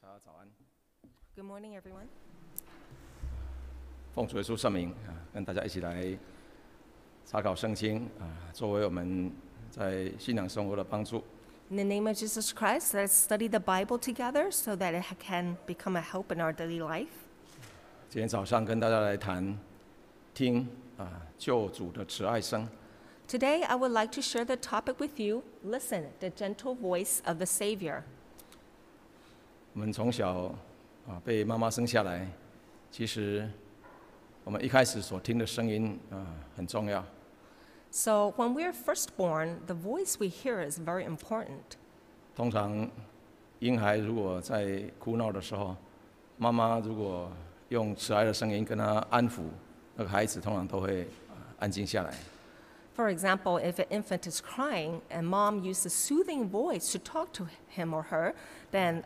大家早安。 Good morning, everyone. 奉主耶稣圣名跟大家一起来查考圣经作为我们在信仰生活的帮助。 In the name of Jesus Christ, let's study the Bible together so that it can become a help in our daily life. 今天早上跟大家来谈听救主的慈爱声。 Today, I would like to share the topic with you. Listen, the gentle voice of the Savior. 我们从小被妈妈生下来，其实我们一开始所听的声音很重要。 So when we are first born, the voice we hear is very important. 通常婴孩如果在哭闹的时候，妈妈如果用慈爱的声音跟他安抚，那个孩子通常都会安静下来。 For example, if an infant is crying and mom uses a soothing voice to talk to him or her, then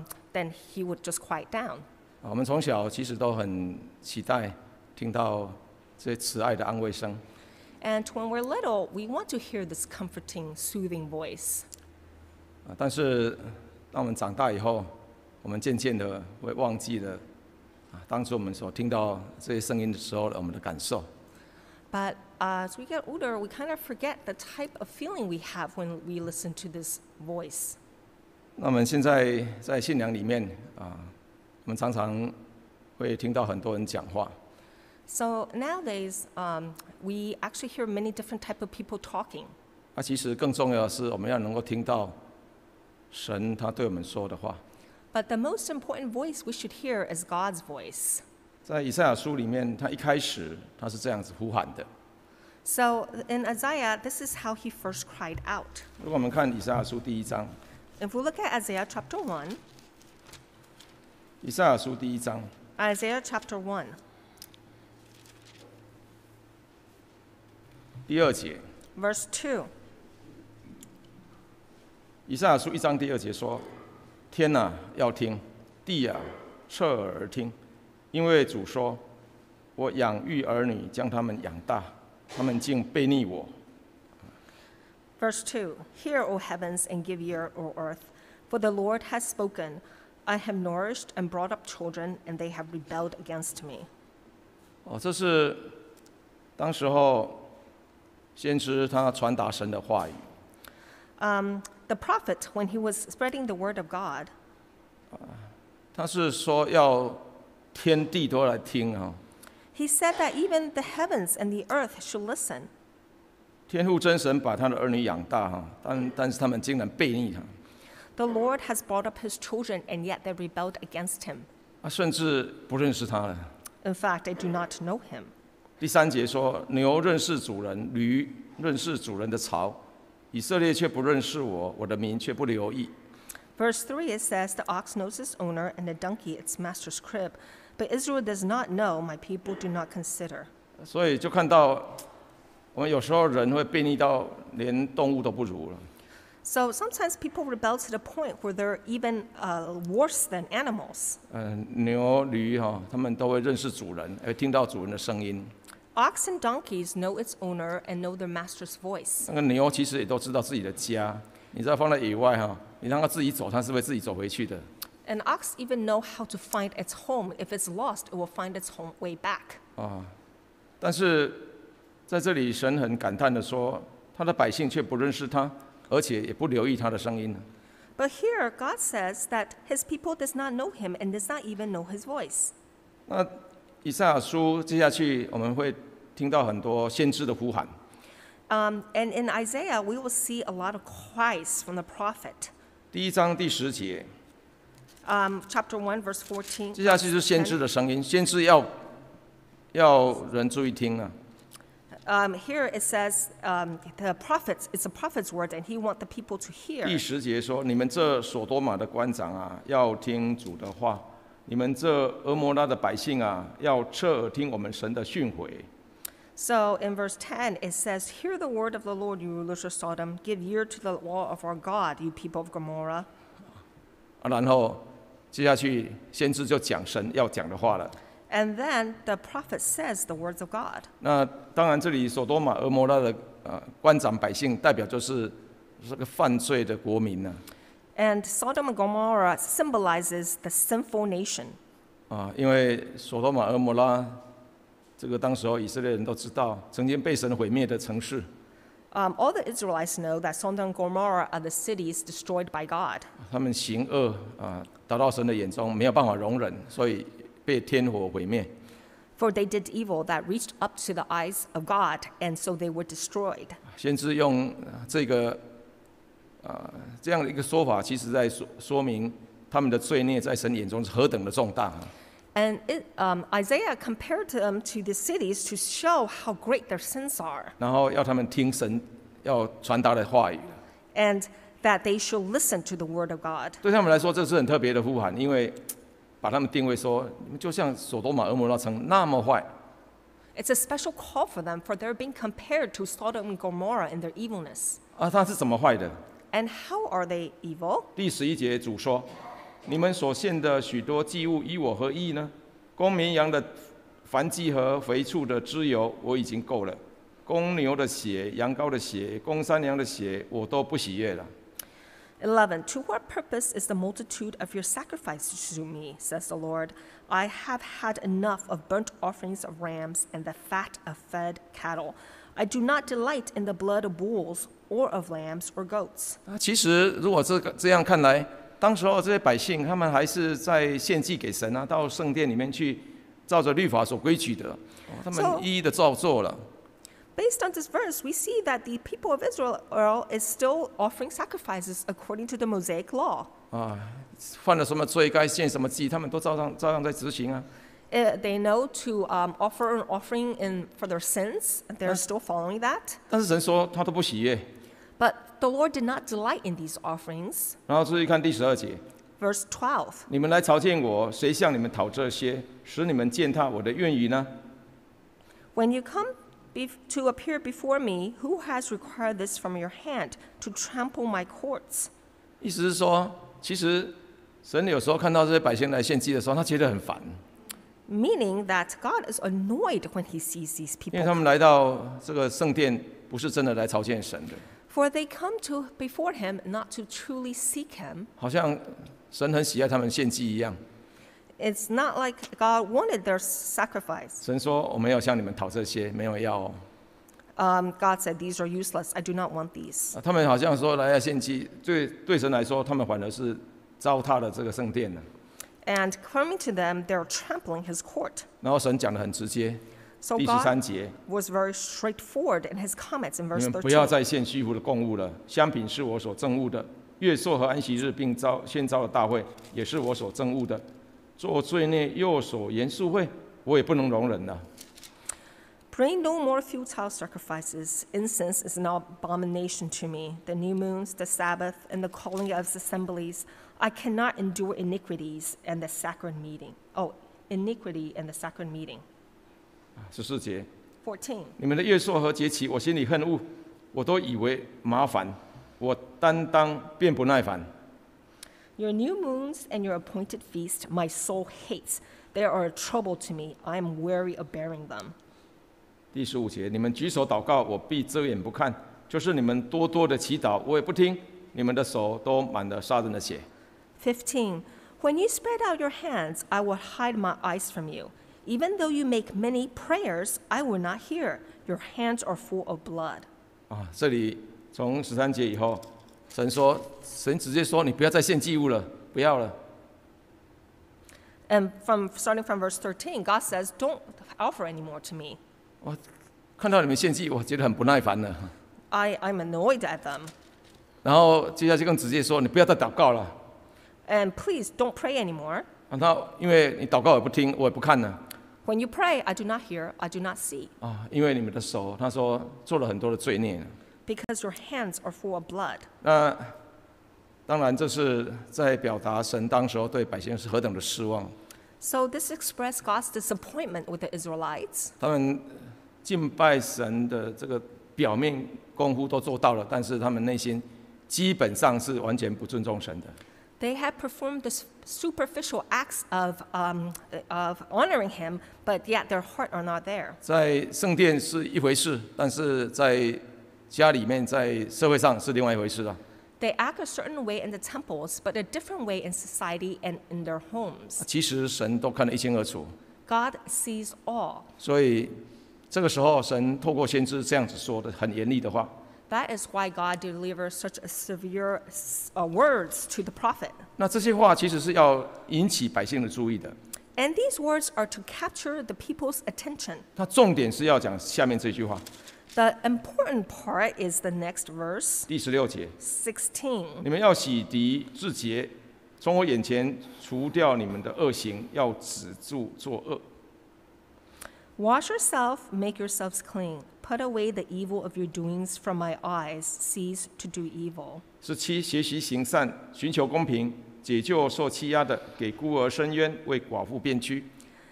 he would just quiet down. 我们从小其实都很期待听到这慈爱的安慰声。 And when we're little, we want to hear this comforting, soothing voice. 但是当我们长大以后，我们渐渐的会忘记了当初我们所听到这些声音的时候我们的感受。 But as we get older, we kind of forget the type of feeling we have when we listen to this voice. 那我们现在在信仰里面我们常常会听到很多人讲话。 So nowadays, we actually hear many different type of people talking. 其实更重要的是，我们要能够听到神他对我们说的话。 But the most important voice we should hear is God's voice. 在以赛亚书里面，他一开始他是这样子呼喊的。 So in Isaiah, this is how he first cried out. 如果我们看以赛亚书第1章， If we look at Isaiah chapter 1, 以赛亚书第1章 Isaiah chapter 1, 第2节， verse 2. 以赛亚书1章第2节说：“天哪，要听；地啊，侧耳而听，因为主说：我养育儿女，将他们养大，他们竟背逆我。” Verse 2, Hear, O heavens, and give ear, O earth, for the Lord has spoken. I have nourished and brought up children, and they have rebelled against me. 这是当时候先知他传达神的话语。 The prophet, when he was spreading the word of God, 他是说要天地都来听 he said that even the heavens and the earth should listen. 天父真神把他的儿女养大但是他们竟然背逆他。 The Lord has brought up his children, and yet they rebelled against him. 甚至不认识他了。 In fact, they do not know him. 第3节说：牛认识主人，驴认识主人的槽，以色列却不认识我，我的民却不留意。 Verse 3, it says, The ox knows its owner, and the donkey its master's crib. But Israel does not know, my people do not consider. 所以就看到我们有时候人会背逆到连动物都不如了。 So sometimes people rebel to the point where they're even worse than animals. 牛驴他们都会认识主人，会听到主人的声音。 Ox and donkeys know its owner and know their master's voice. 那个牛其实也都知道自己的家，你知道放在野外你让它自己走，它是会自己走回去的。 An ox even know how to find its home. If it's lost, it will find its home way back. 但是在这里，神很感叹的说，他的百姓却不认识他，而且也不留意他的声音。 But here, God says that his people does not know him and does not even know his voice. 那以赛亚书接下去我们会听到很多先知的呼喊。 And in Isaiah, we will see a lot of cries from the prophet. 第1章第10节， Chapter 1, verse 14. 接下去是先知的声音，先知要人注意听 Here it says the prophets, it's a prophet's word, and he wants the people to hear. 第10节说：“你们这所多玛的官长要听主的话；你们这俄摩拉的百姓要侧耳听我们神的训诲。” So in verse 10, it says, Hear the word of the Lord, you rulers of Sodom. Give ear to the law of our God, you people of Gomorrah. 然后接下去先知就讲神要讲的话了。 And then the prophet says the words of God. 那当然，这里所多玛、俄摩拉的官长百姓，代表就是这个犯罪的国民 And Sodom and Gomorrah symbolizes the sinful nation. 因为所多玛、俄摩拉，这个当时候以色列人都知道，曾经被神毁灭的城市， All the Israelites know that Sodom and Gomorrah are the cities destroyed by God. 他们行恶达到神的眼中没有办法容忍，所以被天火毁灭。 For they did evil that reached up to the eyes of God, and so they were destroyed. 先知用这个这样的一个说法，其实在说明他们的罪孽在神眼中是何等的重大。 And Isaiah compared them to the cities to show how great their sins are, 然后要他们听神要传达的话语。 and that they should listen to the word of God. 对他们来说，这是很特别的呼喊，因为把他们定位说，你们就像所多玛、俄摩拉城那么坏。 It's a special call for them, for they're being compared to Sodom and Gomorrah in their evilness. 他是怎么坏的？ And how are they evil? 第11节主说：“你们所献的许多祭物与我何异呢？公绵羊的燔祭和肥畜的脂油我已经够了，公牛的血、羊羔的血、公山羊的血我都不喜悦了。” 11. To what purpose is the multitude of your sacrifices to me, says the Lord? I have had enough of burnt offerings of rams and the fat of fed cattle. I do not delight in the blood of bulls or of lambs or goats. 其实如果这样看来，当时候这些百姓他们还是在献祭给神到圣殿里面去，照着律法所规矩的，他们一一的照做了。 Based on this verse, we see that the people of Israel is still offering sacrifices according to the Mosaic law. 犯了什么罪该献什么祭，他们都照样在执行。 They know to offer an offering for their sins, and they're still following that. 但是神说他都不喜悦。 But the Lord did not delight in these offerings. 然后注意看第12节， Verse 12. 你们来朝见我，谁向你们讨这些，使你们践踏我的愿语呢？ When you come to appear before me, who has required this from your hand to trample my courts? 意思是说，其实神有时候看到这些百姓来献祭的时候，他觉得很烦， Meaning that God is annoyed when he sees these 因为 people. 他们来到这个圣殿，不是真的来朝见神的， For they come before him not to truly seek him. 好像神很喜爱他们献祭一样。 It's not like God wanted their sacrifice. 神说：“我没有向你们讨这些，没有要哦。” God said, these are useless. I do not want these. 他们好像说来要献祭，对神来说，他们反而是糟蹋了这个圣殿了。 And coming to them, they're trampling his court. 然后神讲得很直接， So 第 God 13节， was very straightforward in his comments in 你 verse 们不要 13. 再献虚浮的供物了，香品是我所憎恶的，月朔和安息日并献召的大会也是我所憎恶的，做罪孽又所严肃会，我也不能容忍了。 Bring no more futile sacrifices. Incense is an abomination to me. The new moons, the Sabbath, and the calling of assemblies. I cannot endure iniquities and the sacred meeting. Oh, iniquity and the sacred meeting. 14节， 14. 你们的月朔和节期，我心里恨恶，我都以为麻烦，我担当便不耐烦。 Your new moons and your appointed feast, my soul hates. They are a trouble to me. I am weary of bearing them. 第15节，你们举手祷告，我必遮眼不看；就是你们多多的祈祷，我也不听。你们的手都满了杀人的血。 15. When you spread out your hands, I will hide my eyes from you. Even though you make many prayers, I will not hear. Your hands are full of blood. 这里从13节以后，神直接说：“你不要再献祭物了，不要了。” And starting from verse 13, God says, don't offer anymore to me. 我看到你们献祭，我觉得很不耐烦了。 I'm annoyed at them. 然后接下去更直接说：“你不要再祷告了。” And please don't pray anymore. 因为你祷告也不听，我也不看呢。 When you pray, I do not hear, I do not see. 因为你们的手，他说做了很多的罪孽。 Because your hands are full of blood. 那当然，这是在表达神当时候对百姓是何等的失望。 So this expressed God's disappointment with the Israelites. 他们敬拜神的这个表面功夫都做到了，但是他们内心基本上是完全不尊重神的。 They had performed the superficial acts of honoring him, but yet their heart are not there. 在圣殿是一回事，但是在家里面、在社会上是另外一回事了。 They act a certain way in the temples, but a different way in society and in their homes. 其实神都看得一清二楚， God sees all. 所以这个时候神透过先知这样子说的很严厉的话。 That is why God delivers such a severe words to the prophet. 那这些话其实是要引起百姓的注意的， And these words are to capture the people's attention. 它重点是要讲下面这句话， The important part is the next verse, 第16节， 16. 你们要洗涤自洁，从我眼前除掉你们的恶行，要止住作恶。 Wash yourself, make yourselves clean. Put away the evil of your doings from my eyes. Cease to do evil. 17，学习行善，寻求公平，解救受欺压的，给孤儿伸冤，为寡妇辩屈。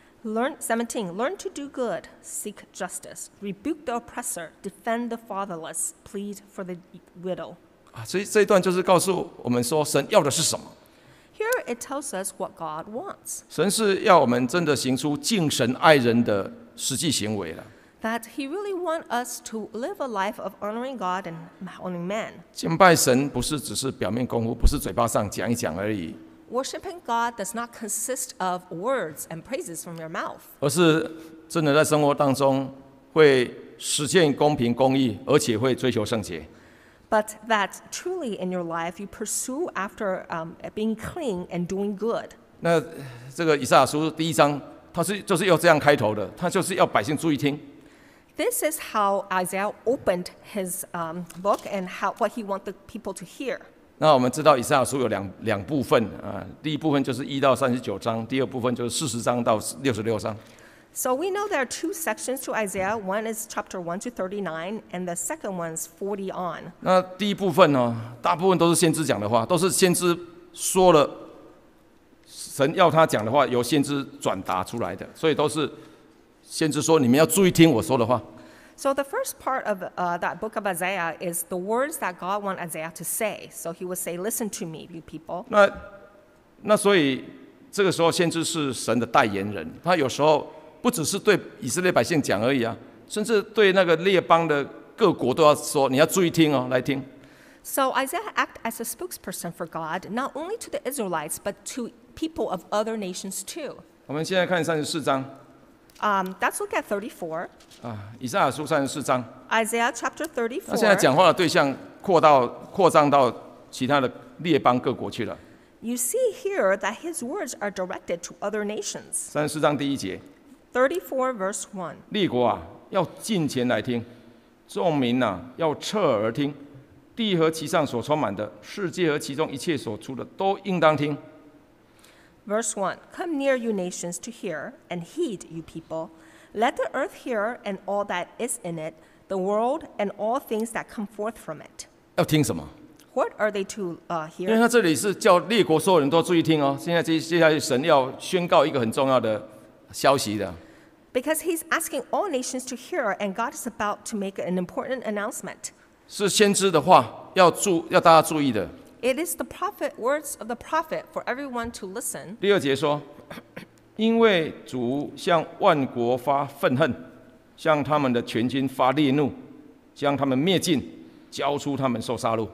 17. Learn to do good. Seek justice. Rebuke the oppressor. Defend the fatherless. Plead for the widow. 所以这一段就是告诉我们说，神要的是什么？ Here it tells us what God wants. 神是要我们真的行出敬神爱人的实际行为了。 That He really wants us to live a life of honoring God and honoring man. 敬拜神不是只是表面功夫，不是嘴巴上讲一讲而已， Worshipping God does not consist of words and praises from your mouth, 而是真的在生活当中会实现公平公义，而且会追求圣洁。 but that truly in your life you pursue after being clean and doing good. 那这个以赛亚书第1章，它就是要这样开头的，它就是要百姓注意听。 This is how Isaiah opened his book and what he wanted people to hear. 那我们知道以赛亚书有两部分啊，第一部分就是1到39章，第二部分就是40章到66章。 So we know there are two sections to Isaiah. One is chapter 1 to 39, and the second one's 40 on. 那第一部分呢，大部分都是先知讲的话，都是先知说了神要他讲的话，由先知转达出来的，所以都是先知说你们要注意听我说的话。 So the first part of that book of Isaiah is the words that God wants Isaiah to say. So he would say, "Listen to me, you people." 那所以这个时候先知是神的代言人，他有时候不只是对以色列百姓讲而已啊，甚至对那个列邦的各国都要说，你要注意听哦，来听。 So Isaiah acted as a spokesperson for God, not only to the Israelites, but to people of other nations too. 我们现在看34章 Let's look at 34. 啊，以赛亚书34章。 Isaiah chapter 那现在 34. 讲话的对象扩张到其他的列邦各国去了。 You see here that his words are directed to other nations. 34章第1节， 34 verse 1. 列国啊，要近前来听；众民啊，要侧耳听。地和其上所充满的，世界和其中一切所出的，都应当听。 Verse 1. Come near, you nations, to hear, and heed, you people. Let the earth hear, and all that is in it, the world, and all things that come forth from it. 要听什么？ What are they to 因为 hear? 他这里是叫列国所有人都注意听哦。现在接下来神要宣告一个很重要的消息的， Because he's asking all nations to hear, and God is about to make an important announcement. 是先知的话，要大家注意的。 It is the prophet words of the prophet for everyone to listen. 第2节说，因为主向万国发愤恨，向他们的全军发烈怒，将他们灭尽，交出他们受杀戮。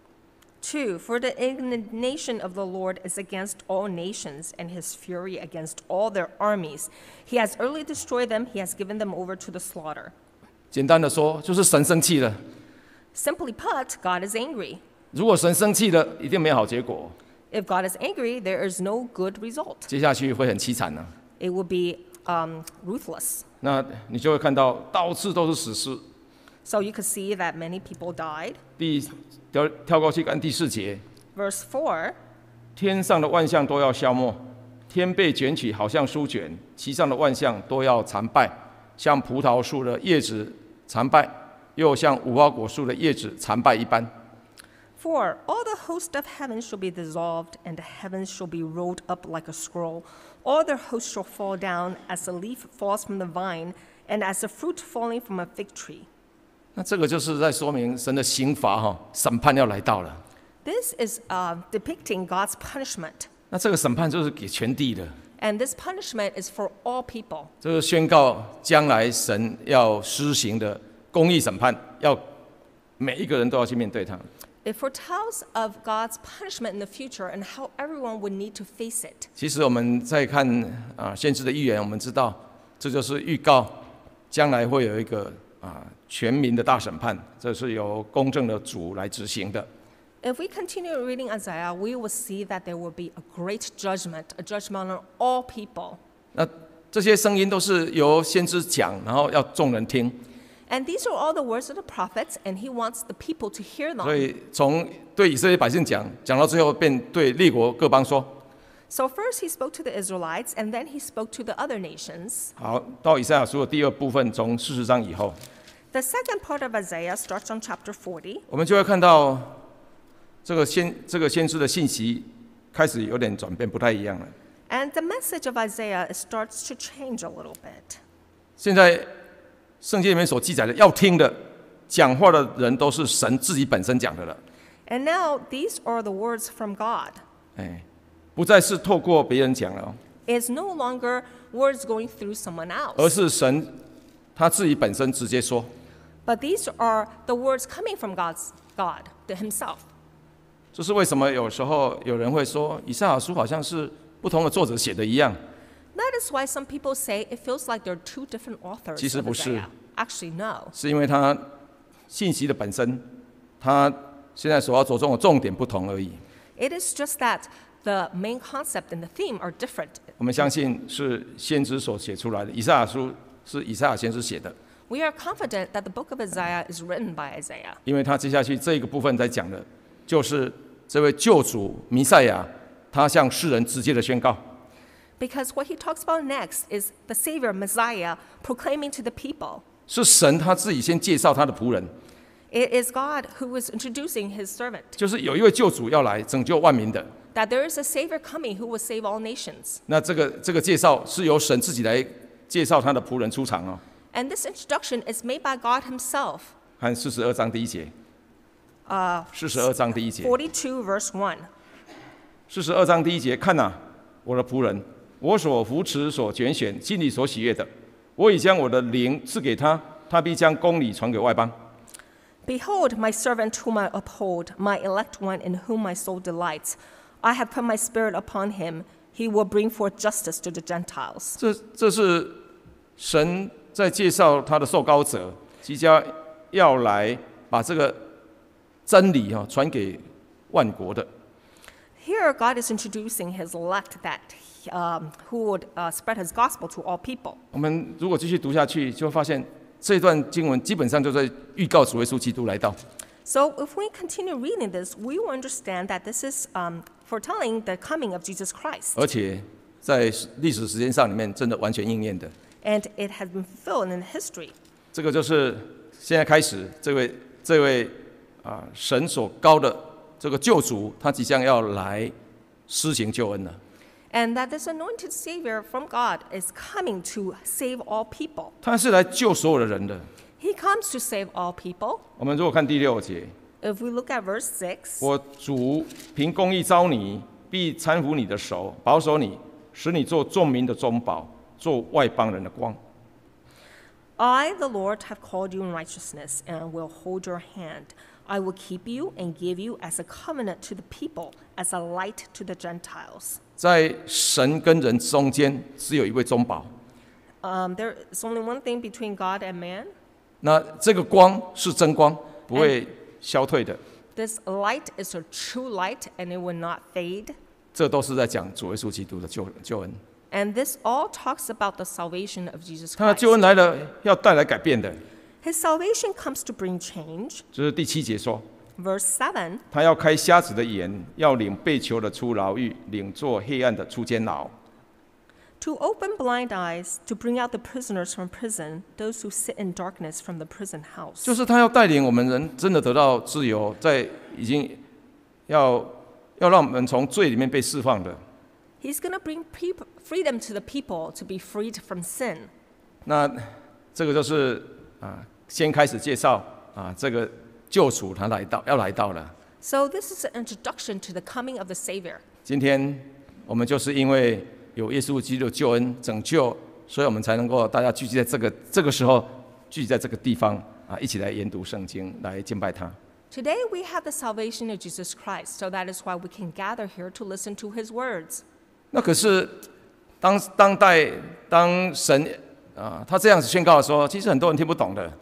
2. For the indignation of the Lord is against all nations, and his fury against all their armies. He has utterly destroyed them, he has given them over to the slaughter. 简单的说，就是神生气了。 Simply put, God is angry. 如果神生气了，一定没好结果， If God is angry, there is no good result. 接下去会很凄惨的。 It will be ruthless. 那你就会看到到处都是死尸。 So you could see that many people died. 跳过去看第4节， Verse 4. 天上的万象都要消没，天被卷起，好像书卷，其上的万象都要残败，像葡萄树的叶子残败，又像无花果树的叶子残败一般。 For all the host of heaven shall be dissolved, and the heavens shall be rolled up like a scroll. All their hosts shall fall down as a leaf falls from the vine, and as a fruit falling from a fig tree. 那这个就是在说明神的刑罚审判要来到了。 This is depicting God's punishment. 那这个审判就是给全地的， And this punishment is for all people. 这是宣告将来神要施行的公义审判，要每一个人都要去面对它。 It foretells of God's punishment in the future and how everyone would need to face it. 其实我们在看先知的预言，我们知道这就是预告将来会有一个全民的大审判，这是由公正的主来执行的。 If we continue reading Isaiah, we will see that there will be a great judgment, a judgment on all people. 那这些声音都是由先知讲，然后要众人听。 And these are all the words of the prophets, and he wants the people to hear 所 them. 以从对以色列百姓讲到最后，便对列国各邦说。 So first he spoke to the Israelites, and then he spoke to the other nations. 好，到以赛亚书的第二部分，从40章以后， The second part of Isaiah starts on chapter 40. 我们就会看到这个先知的信息开始有点转变，不太一样了。 And the message of Isaiah starts to change a little bit. 现在圣经里面所记载的，要听的、讲话的人都是神自己本身讲的了。 And now these are the words from God. 不再是透过别人讲了哦， It's no longer words going through someone 而 else, 是神他自己本身直接说。 but these are the words coming from God himself. 这是为什么有时候有人会说，以赛亚书好像是不同的作者写的一样。 That is why some people say it feels like there are two different authors 其实 of 不是。 Isaiah. Actually, no. 是因为它信息的本身，它现在所要着重的重点不同而已。 It is just that the main concept and the theme are different. 我们相信是先知所写出来的，以赛亚书是以赛亚先知写的， We are confident that the book of Isaiah is written by Isaiah, 因为他接下去这个部分在讲的，就是这位救主弥赛亚，他向世人直接的宣告。 because what he talks about next is the Savior, Messiah, proclaiming to the people. 是神他自己先介绍他的仆人， It is God who is introducing his servant, 就是有一位救主要来拯救万民的。 that there is a Savior coming who will save all nations. 那这个介绍是由神自己来介绍他的仆人出场哦。 And this introduction is made by God himself. 看42章第一节，42章第一节。 42 verse 1. 42章第一节，看哪，我的仆人，我所扶持、所拣选、心里所喜悦的，我已将我的灵赐给他，他必将公理传给外邦。 Behold, my servant whom I uphold, my elect one in whom my soul delights. I have put my spirit upon him. He will bring forth justice to the Gentiles. 这是神在介绍他的受膏者，即将要来把这个真理传给万国的。 Here, God is introducing his elect that who would spread his gospel to all people. 我们如果继续读下去，就会发现这段经文基本上就在预告主耶稣基督来到。 So, if we continue reading this, we will understand that this is foretelling the coming of Jesus Christ. 而且在历史时间上里面，真的完全应验的。 And it has been fulfilled in history. 这个就是现在开始，这位神所高的这个救主，他即将要来施行救恩了。 And that this anointed Savior from God is coming to save all people. 他是来救所有的人的。 He comes to save all people. 我们如果看第6节， If we look at verse 6, 我主凭公义招你，必搀扶你的手，保守你，使你做众民的中保，做外邦人的光。 I, the Lord, have called you in righteousness and will hold your hand. I will keep you and give you as a covenant to the people, as a light to the Gentiles. 在神跟人中间，只有一位中保。 There is only one thing between God and man. 那这个光是真光，不会消退的。 This light is a true light and it will not fade. 这都是在讲主耶稣基督的救恩。 And this all talks about the salvation of Jesus 他的 Christ. 救恩来了，要带来改变的。 His salvation comes to bring change. 这是第7节说， Verse 7, 他要开瞎子的眼，要领被囚的出牢狱，领做黑暗的出监牢。 to open blind eyes, to bring out the prisoners from prison, those who sit in darkness from the prison house. 就是他要带领我们人真的得到自由，在已经要让我们从罪里面被释放的。 He's going to bring freedom to the people to be freed from sin. 那这个就是先开始介绍这个救主他要来到了。 So this is an introduction to the coming of the Savior. 今天我们就是因为有耶稣基督的救恩拯救，所以我们才能够大家聚集在这个时候，聚集在这个地方一起来研读圣经，来敬拜他。 Today we have the salvation of Jesus Christ, so that is why we can gather here to listen to his words. 那可是当神他这样子宣告的时候，其实很多人听不懂的。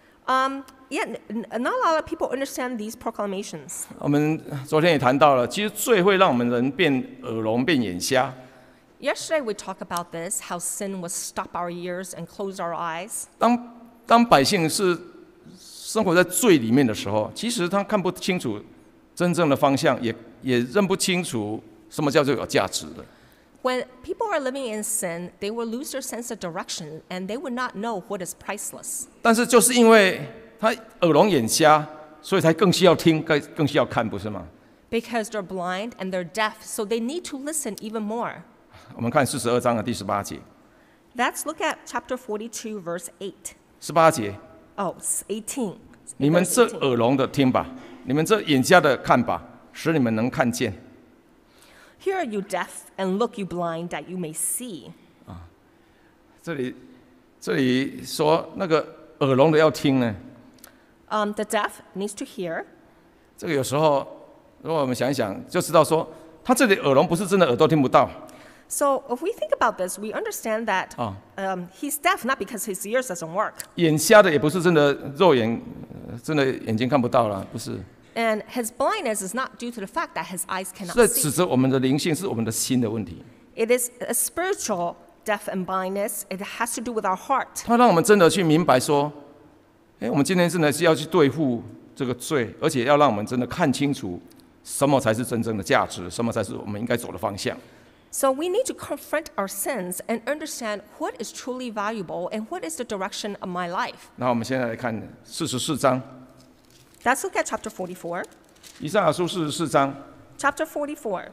Yet not a lot of people understand these proclamations. 我们昨天也谈到了，其实罪会让我们人变耳聋、变眼瞎。 Yesterday we talked about this, how sin will stop our ears and close our eyes. 当百姓是生活在罪里面的时候，其实他看不清楚真正的方向，也认不清楚什么叫做有价值的。 When people are living in sin, they will lose their sense of direction and they would not know what is priceless. 但是就是因为他耳聋眼瞎，所以才更需要听，更需要看，不是吗？ Because they're blind and they're deaf, so they need to listen even more. 我们看42章的第18节。 Let's look at chapter 42, verse 8. 18节， Oh, 18. 你们 Verse 这 18. 耳聋的听吧，你们这眼瞎的看吧，使你们能看见。 Hear you deaf, and look you blind, that you may see. 这里说那个耳聋的要听呢， The deaf needs to hear. 这个有时候如果我们想一想，就知道说他这里耳聋不是真的耳朵听不到。 So if we think about this, we understand that he's deaf not because his ears doesn't work. 眼瞎的也不是真的肉眼，真的眼睛看不到了，不是。 And his blindness is not due to the fact that his eyes 是 cannot 在指 see. 责我们的灵性，是我们的心的问题。 It is a spiritual deaf and blindness. It has to do with our heart. 他让我们真的去明白说，我们今天真的是要去对付这个罪，而且要让我们真的看清楚什么才是真正的价值，什么才是我们应该走的方向。 So we need to confront our sins and understand what is truly valuable and what is the direction of my life. 那我们现在来看44章， Let's look at chapter 44. 以赛亚书44章 Chapter 44,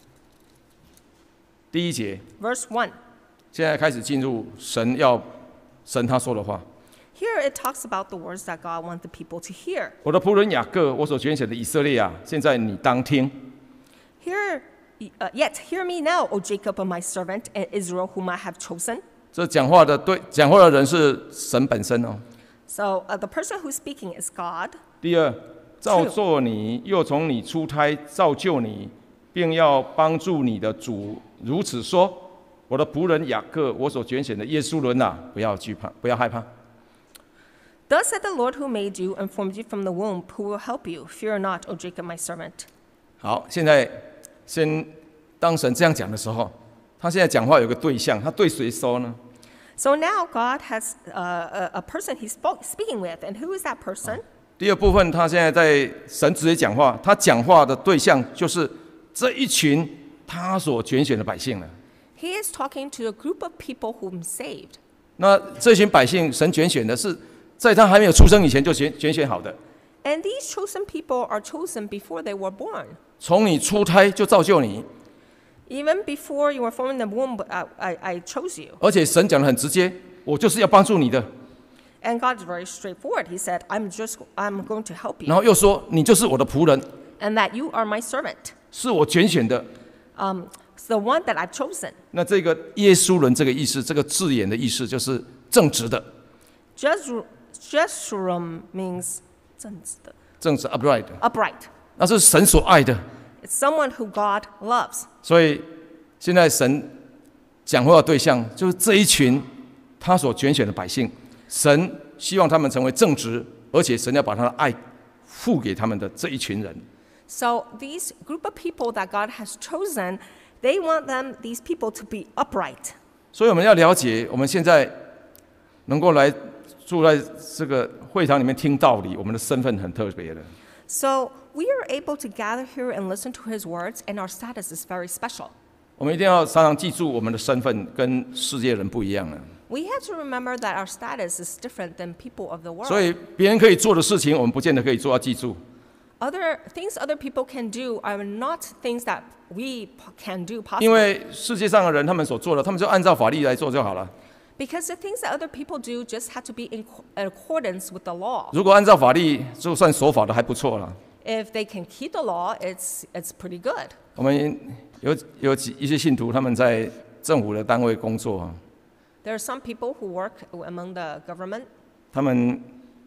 第1节， verse 1. 现在开始进入神他说的话。 Here it talks about the words that God wants the people to hear. 我的仆人雅各，我所拣选的以色列啊，现在你当听。 Yet hear me now, O Jacob, my servant, and Israel, whom I have chosen. 这讲话的人是神本身哦。 So the person who's speaking is God. 第二，造作你，又从你出胎造就你，并要帮助你的主如此说：我的仆人雅各，我所拣选的耶稣伦啊，不要惧怕，不要害怕。 Thus said the Lord who made you and formed you from the womb, who will help you. Fear not, O Jacob, my servant. 好，现在当神这样讲的时候，他现在讲话有个对象，他对谁说呢？ So now God has a person he's speaking with, and who is that person? 第二部分，他现在在神直接讲话，他讲话的对象就是这一群他所拣选的百姓了。 He is talking to a group of people whom saved. 那这群百姓，神拣选的是在他还没有出生以前就拣选好的， And these chosen people are chosen before they were born. 从你出胎就造就你， Even before you were formed in the womb, I chose you. 而且神讲得很直接，我就是要帮助你的。 And God is very straightforward. He said, I'm going to help 然 you. 后又说，你就是我的仆人， And that you are my servant. 是我拣选的。 It's the one that I've chosen. 那这个耶稣人这个意思，这个字眼的意思就是正直的， Jeshurun means 正直 upright， upright. 那是神所爱的。 It's someone who God loves. 所以现在神讲话的对象就是这一群他所拣选的百姓，神希望他们成为正直，而且神要把他的爱付给他们的这一群人。 So these group of people that God has chosen, they want these people to be upright. 所以我们要了解，我们现在能够来住在这个会堂里面听道理，我们的身份很特别的。 So we are able to gather here and listen to his words, and our status is very special. 我们一定要常常记住，我们的身份跟世界人不一样了。 We have to remember that our status is different than people of the world. 所以别人可以做的事情，我们不见得可以做，要记住。 Other things other people can do are not things that we can do 因 possibly. 为世界上的人他们所做的，他们就按照法律来做就好了。 Because the things that other people do just have to be in accordance with the law. 如果按照法律，就算守法的还不错了。 If they can keep the law, it's pretty good. 我们有一些信徒，他们在政府的单位工作， There are some people who work among the government. 他们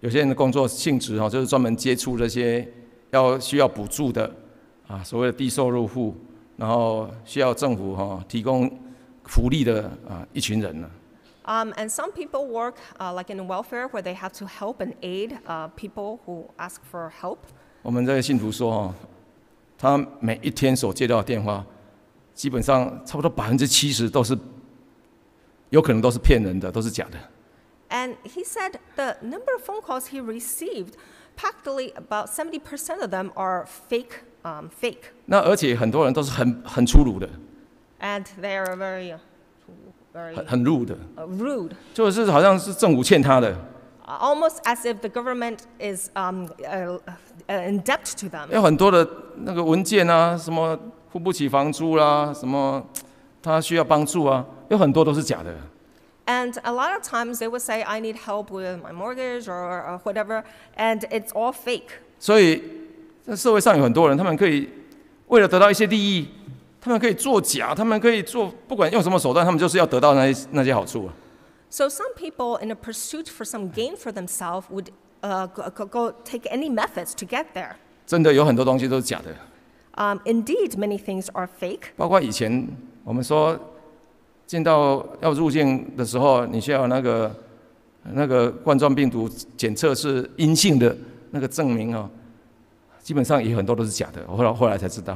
有些人的工作性质就是专门接触这些需要补助的所谓的低收入户，然后需要政府提供福利的一群人呢。 And some people work like in welfare, where they have to help and aid people who ask for help. 我们这个信徒说他每一天所接到的电话，基本上差不多70%都是有可能都是骗人的，都是假的。 And he said the number of phone calls he received, practically about 70% of them are fake. 那而且很多人都是很粗鲁的。 And they are very 很rude， rude. 就是好像是政府欠他的。 Almost as if the government is in debt to them. 有很多的那个文件什么付不起房租啦，什么他需要帮助有很多都是假的。 And a lot of times they would say, I need help with my mortgage or whatever, and it's all fake. 所以在社会上有很多人，他们可以为了得到一些利益，他们可以作假，他们可以做不管用什么手段，他们就是要得到那些好处。 So some people, in a pursuit for some gain for themselves, would go take any methods to get there. 真的有很多东西都是假的。 Indeed, many things are fake. 包括以前我们说，进到要入境的时候，你需要那个冠状病毒检测是阴性的那个证明基本上也很多都是假的。我后来才知道。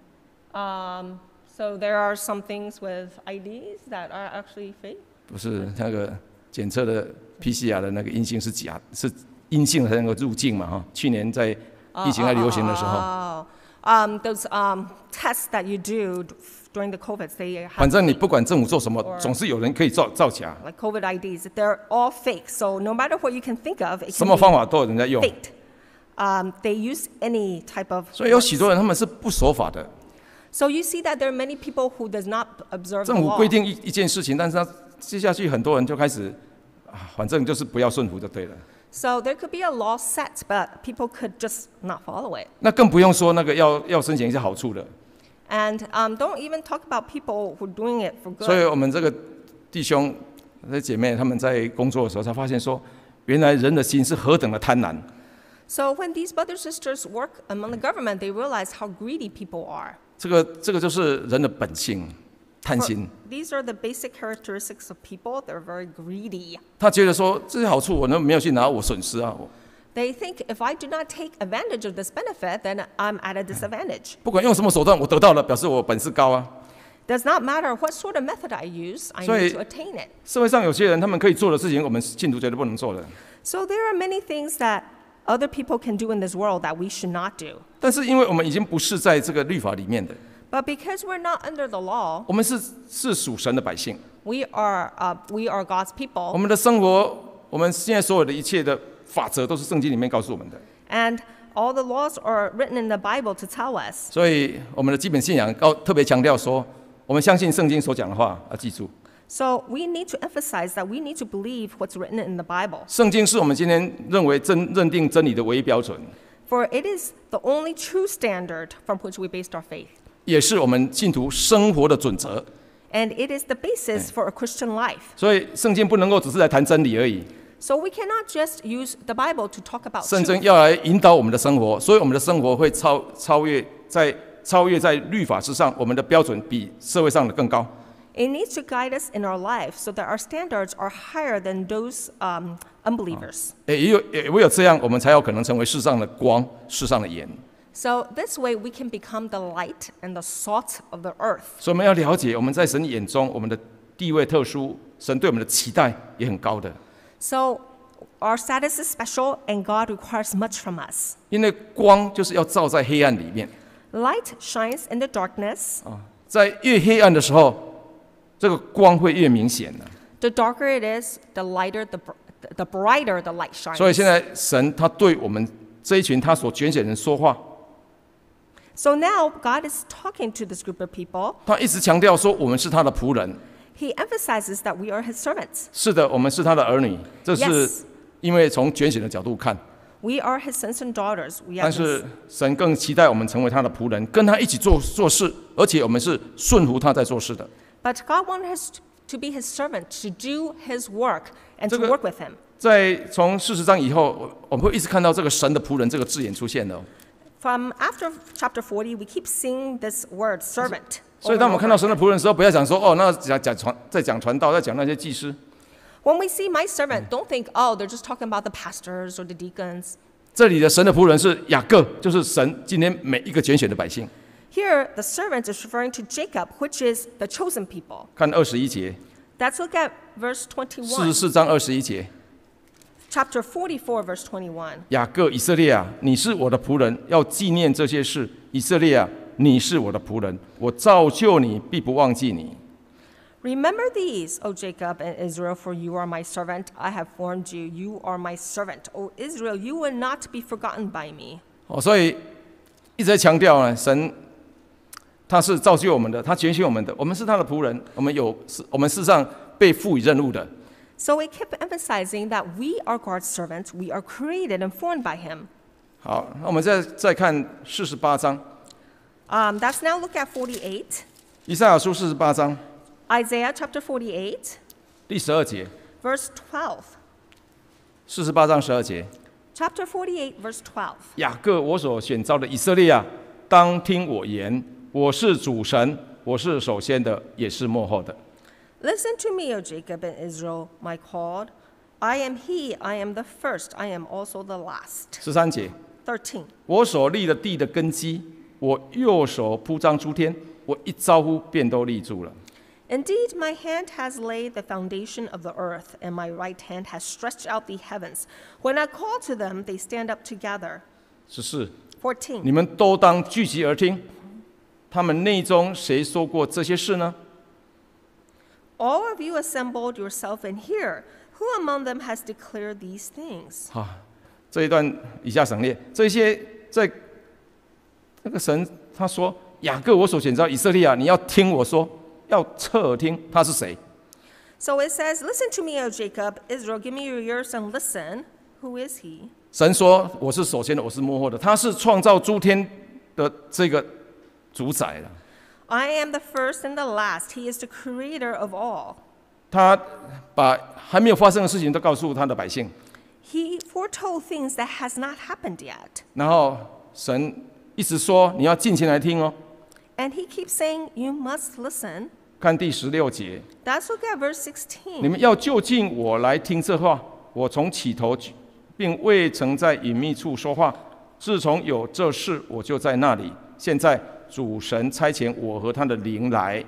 So there are some things with IDs that are actually fake. 不是那个检测的 PCR 的那个阴性是假，是阴性才能够入境嘛去年在疫情还流行的时候。 Those tests that you do during the COVID, they have. 反正你不管政府做什么，总是有人可以造假。 Like COVID IDs, they're all fake. So no matter what you can think of, it 什 can 么 be 方法都有人在用。 faked. They use any type of. 所以有许多人他们是不守法的。 So you see that there are many people who does not observe the 政府 law. 规定一件事情，但是他接下去很多人就开始反正就是不要顺服就对了。 So there could be a law set, but people could just not follow it. 那更不用说那个要申请一些好处的。 And don't even talk about people who are doing it for 所以 good. 我们这个弟兄、姐妹他们在工作的时候，才发现说，原来人的心是何等的贪婪。 So when these brothers and sisters work among the government, they realize how greedy people are. 这个就是人的本性，贪心。 These are the basic characteristics of people. They're very greedy. 他觉得说这些好处我没有去拿，我损失 They think if I do not take advantage of this benefit, then I'm at a disadvantage. 不管用什么手段，我得到了，表示我本事高 Does not matter what sort of method I use, I 所以 need to attain it. 社会上有些人他们可以做的事情，我们信徒绝对不能做的。 So there are many things that other people can do in this world that we should not do. 但是因为我们已经不是在这个律法里面的， But because we're not under the law, 我们是属神的百姓， we are God's 我 people. 们的生活，我们现在所有的一切的法则都是圣经里面告诉我们的。 And all the laws are written in the Bible to tell us. 所以我们的基本信仰特别强调说，我们相信圣经所讲的话，要记住。 So we need to emphasize that we need to believe what's written in the Bible. 圣经是我们今天认定真理的唯一标准， For it is the only true standard from which we based our faith. 也是我们信徒生活的准则。 And it is the basis for a Christian life. 所以圣经不能够只是来谈真理而已， So we cannot just use the Bible to talk about 圣经 truth. 要来引导我们的生活，所以我们的生活会超越在律法之上，我们的标准比社会上的更高。 It needs to guide us in our life so that our standards are higher than those unbelievers. 也唯有这样，我们才有可能成为世上的光，世上的盐。 So this way we can become the light and the salt of the earth. 所以我们要了解，我们在神眼中，我们的地位特殊，神对我们的期待也很高的。 So our status is special and God requires much from us. 因为光就是要照在黑暗里面， Light shines in the darkness. 在越黑暗的时候，这个光会越明显的。 The darker it is, the brighter the light shines. 所以现在神他对我们这一群他所拣选的人说话， So now God is talking to this group of people. 他一直强调说我们是他的仆人。 He emphasizes that we are his servants. 是的，我们是他的儿女，这是 Yes. 因为从拣选的角度看。 We are his sons and daughters. We are 但 his. 是神更期待我们成为他的仆人，跟他一起做事，而且我们是顺服他在做事的。 But God wants us to be his servant, to do his work, and to 这个- work with him. 从40章以后，我们会一直看到这个神的仆人这个字眼出现的。 From after chapter 40, we keep seeing this word servant. 所以当我们看到神的仆人的时候，不要讲说那在讲传道，在讲那些祭司。 When we see my servant, don't think, oh, they're just talking about the pastors or the deacons. 这里的神的仆人是雅各，就是神今天每一个拣选的百姓。 Here, the servant is referring to Jacob, which is the chosen people. 看21节， Let's look at verse 21. 44章21节， Chapter 44, verse 21. 雅各以色列啊，你是我的仆人，要纪念这些事。以色列啊，你是我的仆人，我造就你，必不忘记你。 Remember these, O Jacob and Israel, for you are my servant. I have formed you. You are my servant. O Israel, you will not be forgotten by me. 所以一直在强调呢，神他是造就我们的，他拣选我们的，我们是他的仆人，我们事实上被赋予任务的。 So we keep emphasizing that we are God's servants. We are created and formed by Him. 好，那我们再看48章， Let's now look at 48. 以赛亚书48章 Isaiah chapter 48, 第12节， verse 12. 48章12节， Chapter 48, verse 12. 雅各，我所选召的以色列啊，当听我言，我是主神，我是首先的，也是末后的。 Listen to me, O Jacob and Israel, my called. I am he, I am the first, I am also the last. 13节， 13. 我所立的地的根基，我右手铺张诸天，我一招呼便都立住了。 Indeed, my hand has laid the foundation of the earth, and my right hand has stretched out the heavens. When I call to them, they stand up together. 14， 14. 你们都当聚集而听，他们内中谁说过这些事呢？ All of you assembled yourself and hear. Who among them has declared these things? 好，这一段以下省略。这些在那个神他说：“雅各，我所选召以色列啊，你要听我说，要侧耳听，他是谁？” So it says, Listen to me, O Jacob, Israel, give me your ears and listen. Who is he? 神说：“我是首先的，我是幕后的，他是创造诸天的这个主宰了。 I am the first and the last. He is the creator of all. 他把还没有发生的事情都告诉他的百姓， He foretold things that has not happened yet. 然后神一直说：“你要尽情来听哦。” And he keeps saying, You must listen. 看第16节， Let's look at verse 你 16. 们要就近我来听这话。我从起头并未曾在隐秘处说话，自从有这事，我就在那里。现在主神差遣我和他的灵来。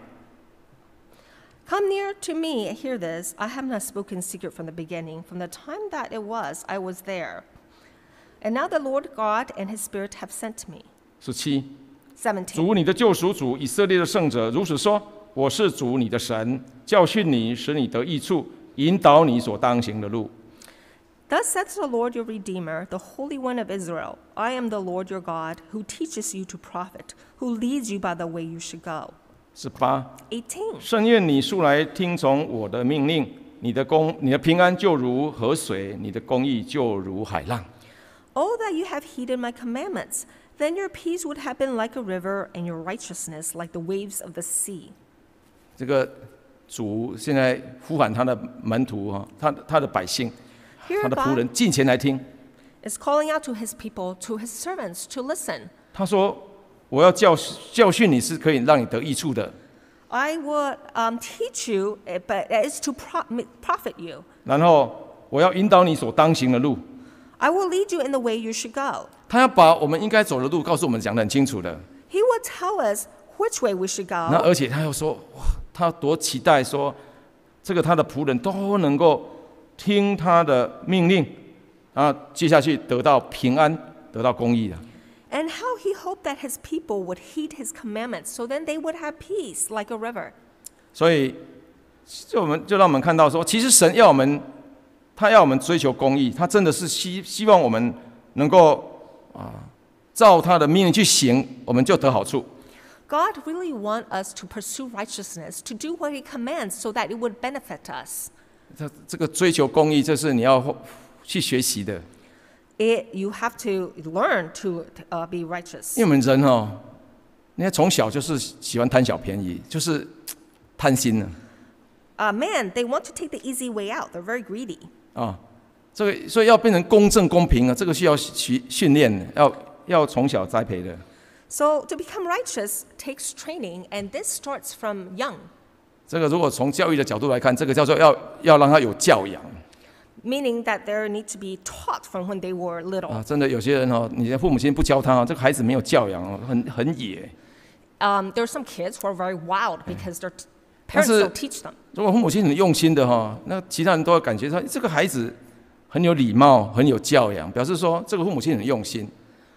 Come near to me, hear this. I have not spoken secret from the beginning. From the time that it was, I was there. And now the Lord God and his Spirit have sent me. 17， 17. 主你的救赎主以色列的圣者如此说：我是主你的神，教训你，使你得益处，引导你所当行的路。 Thus says the Lord your Redeemer, the Holy One of Israel. I am the Lord your God, who teaches you to profit, who leads you by the way you should go. 18， 18. 甚愿你素来听从我的命令，你的平安就如河水，你的公义就如海浪。 Oh, that you have heeded my commandments. Then your peace would have been like a river, and your righteousness like the waves of the sea. 这个主现在呼喊他的门徒哈，他的百姓， Here 他的仆 God 人尽前来听。 is calling out to his people, to his servants, to listen. 他说：“我要教训你，是可以让你得益处的。 I will teach you, but it's to profit you. 然后我要引导你所当行的路。 I will lead you in the way you should go. 他要把我们应该走的路告诉我们，讲得很清楚的。 He will tell us which way we should 那 go. 而且他又说，哇，他多期待说，这个他的仆人都能够听他的命令，然后接下去得到平安，得到公义的。 And how he hoped that his people would heed his commandments, so then they would have peace like a river. 所以，就让我们看到说，其实神要我们，他要我们追求公义，他真的是希望我们能够照他的命令去行，我们就得好处。 God really wants us to pursue righteousness, to do what he commands, so that it would benefit us. 这个追求公义，这是你要去学习的， You have to learn to be righteous. 因为我们人你看从小就是喜欢贪小便宜，就是贪心呢。 Man, they want to take the easy way out. They're very greedy. 这个所以要变成公正公平啊，这个需要训练，要从小栽培的。 So to become righteous takes training, and this starts from young. 这个如果从教育的角度来看，这个叫做要让他有教养。 Meaning that they need to be taught from when they were little. 啊，真的有些人哦，你的父母亲不教他，这个孩子没有教养哦，很野。 There are some kids who are very wild because their parents don't teach them. 如果父母亲很用心的哈，那其他人都要感觉到这个孩子很有礼貌，很有教养，表示说这个父母亲很用心。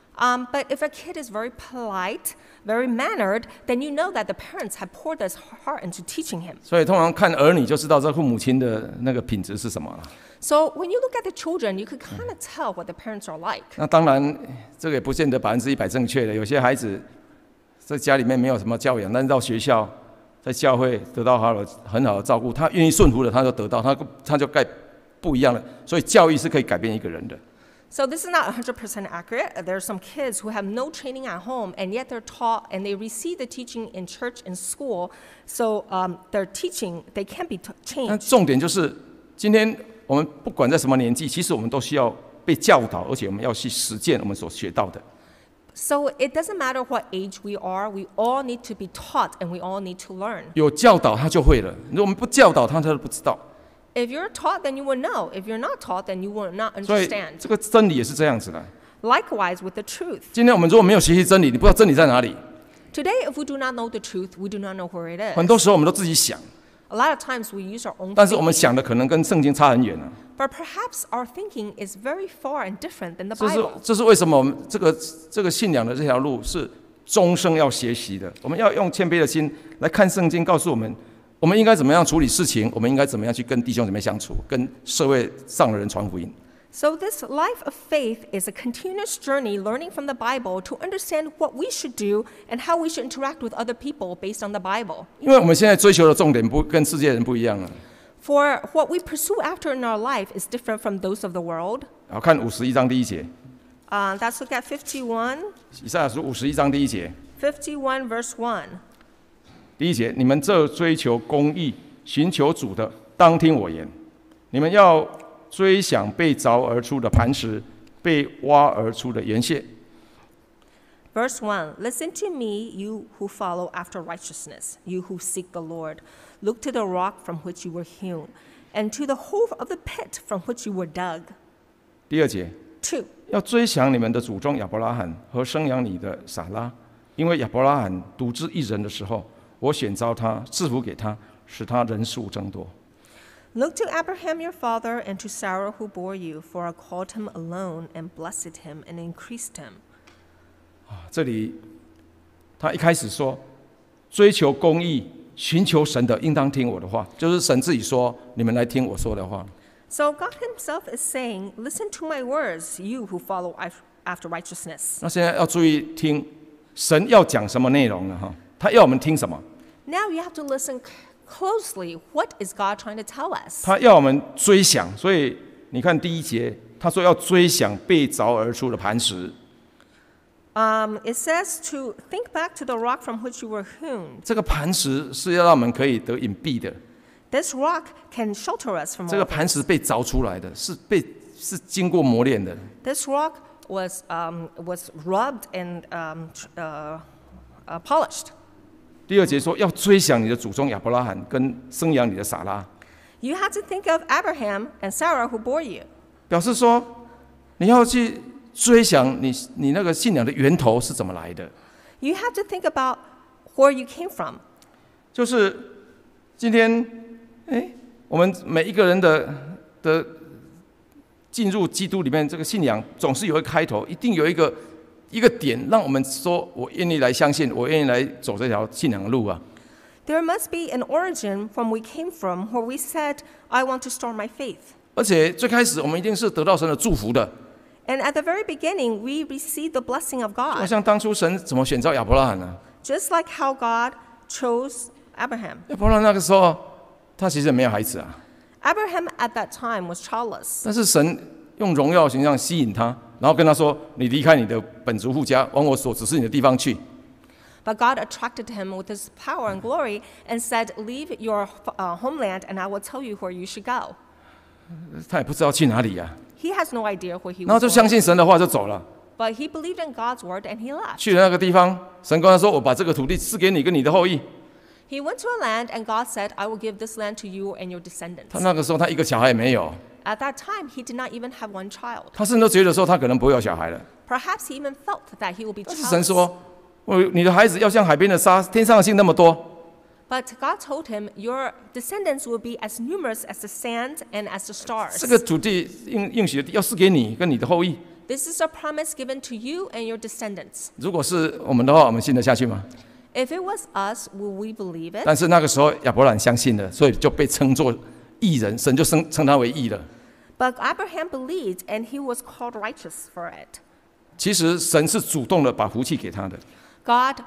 But if a kid is very polite, very mannered, then you know that the parents have poured their heart into teaching him. 所以通常看儿女就知道这父母亲的那个品质是什么了。 So when you look at the children, you could kind of tell what the parents are like. 那当然，这个也不见得100%正确的。有些孩子在家里面没有什么教养，但是到学校、在教会得到很好的照顾，他愿意顺服的，他就得到，他就不一样了。所以教育是可以改变一个人的。 So this is not 100% accurate. There are some kids who have no training at home, and yet they're taught and they receive the teaching in church and school. So their teaching, they can be 但 changed. 重点就是，今天我们不管在什么年纪，其实我们都需要被教导，而且我们要去实践我们所学到的。 So it doesn't matter what age we are, we all need to be taught and we all need to learn. 有教导他就会了，如果我们不教导他，他都不知道。 If you're taught, then you will know. If you're not taught, then you will not 所以 understand. 这个真理也是这样子的。 Likewise with the truth. 今天我们如果没有学习真理，你不知道真理在哪里。 Today, if we do not know the truth, we do not know where it 很 is. 多时候我们都自己想， A lot of times we use our own 但是我们 thinking, 想的可能跟圣经差很远啊。 but perhaps our thinking is very far and different than the 这是 Bible. 这是为什么我们这个信仰的这条路是终生要学习的。我们要用谦卑的心来看圣经，告诉我们我们应该怎么样处理事情，我们应该怎么样去跟弟兄姊妹相处，跟社会上的人传福音。 So this life of faith is a continuous journey learning from the Bible to understand what we should do and how we should interact with other people based on the Bible. 因为我们现在追求的重点跟世界人不一样了。 For what we pursue after in our life is different from those of the world. 好，看51章第1节， Let's look at 51, 以赛亚书51章第1节， 51 verse 1. 第1节，你们这追求公义、寻求主的，当听我言。你们要追想被凿而出的磐石，被挖而出的岩穴。 Verse 1, Listen to me, you who follow after righteousness, you who seek the Lord. Look to the rock from which you were hewn, and to the hole of the pit from which you were dug. 第2节， 2, 要追想你们的祖宗亚伯拉罕和生养你的撒拉，因为亚伯拉罕独自一人的时候，我选召他，赐福给他，使他人数增多。 Look to Abraham your father and to Sarah who bore you, for I called him alone and blessed him and increased him. 这里他一开始说，追求公义、寻求神的，应当听我的话，就是神自己说，你们来听我说的话。 So God himself is saying, Listen to my words, you who follow after righteousness. 那现在要注意听神要讲什么内容了哈？他要我们听什么？ Now you have to listen closely. What is God trying to tell us? 他要我们追想，所以你看第1节，他说要追想被凿而出的磐石。 It says to think back to the rock from which you were hewn. 这个磐石是要让我们可以得隐蔽的， This rock can shelter us from 这 all 个 this. 磐石被凿出来的，是经过磨练的。 This rock was rubbed and polished. 第2节说要追想你的祖宗亚伯拉罕跟生养你的撒拉， You have to think of Abraham and Sarah who bore you. 表示说你要去追想你那个信仰的源头是怎么来的。 You have to think about where you came from. 就是今天，我们每一个人的进入基督里面，这个信仰总是有一个开头，一定有一个点，让我们说我愿意来相信，我愿意来走这条信仰的路啊。 There must be an origin from we came from where we said, I want to start my faith. 而且最开始我们一定是得到神的祝福的， And at the very beginning, we received the blessing of 就 God, 像当初神怎么选召亚伯拉罕呢？ just like how God chose Abraham. 亚伯拉罕那个时候他其实也没有孩子啊， Abraham at that time was childless. 但是神用荣耀的形象吸引他，然后跟他说：“你离开你的本族父家，往我所指示你的地方去。” But God attracted him with his power and glory and said, Leave your homeland and I will tell you where you should go. 他也不知道去哪里呀、 He has no idea where he 然后 was 就相 going. 信神的话就走了。 But he believed in God's word and he left. 去了那个地方，神跟他说：“我把这个土地赐给你跟你的后裔。” He went to a land and God said, I will give this land to you and your 他 descendants. 那个时候他一个小孩也没有， At that time, he did not even have one child. 他甚至都觉得说他可能不会有小孩了。 Perhaps he even felt that he will be 但是神 childless. 说：“你的孩子要像海边的沙，天上的星那么多。” But God told him, your descendants will be as numerous as the sand and as the stars. 这个土地应许的地要赐给你跟你的后裔。 This is a promise given to you and your descendants. 如果是我们的话，我们信得下去吗？ If it was us, will we believe it? 但是那个时候亚伯兰相信了，所以就被称作义人，神就称他为义了。 But Abraham believed and he was called righteous for it. 其实神是主动的把福气给他的， God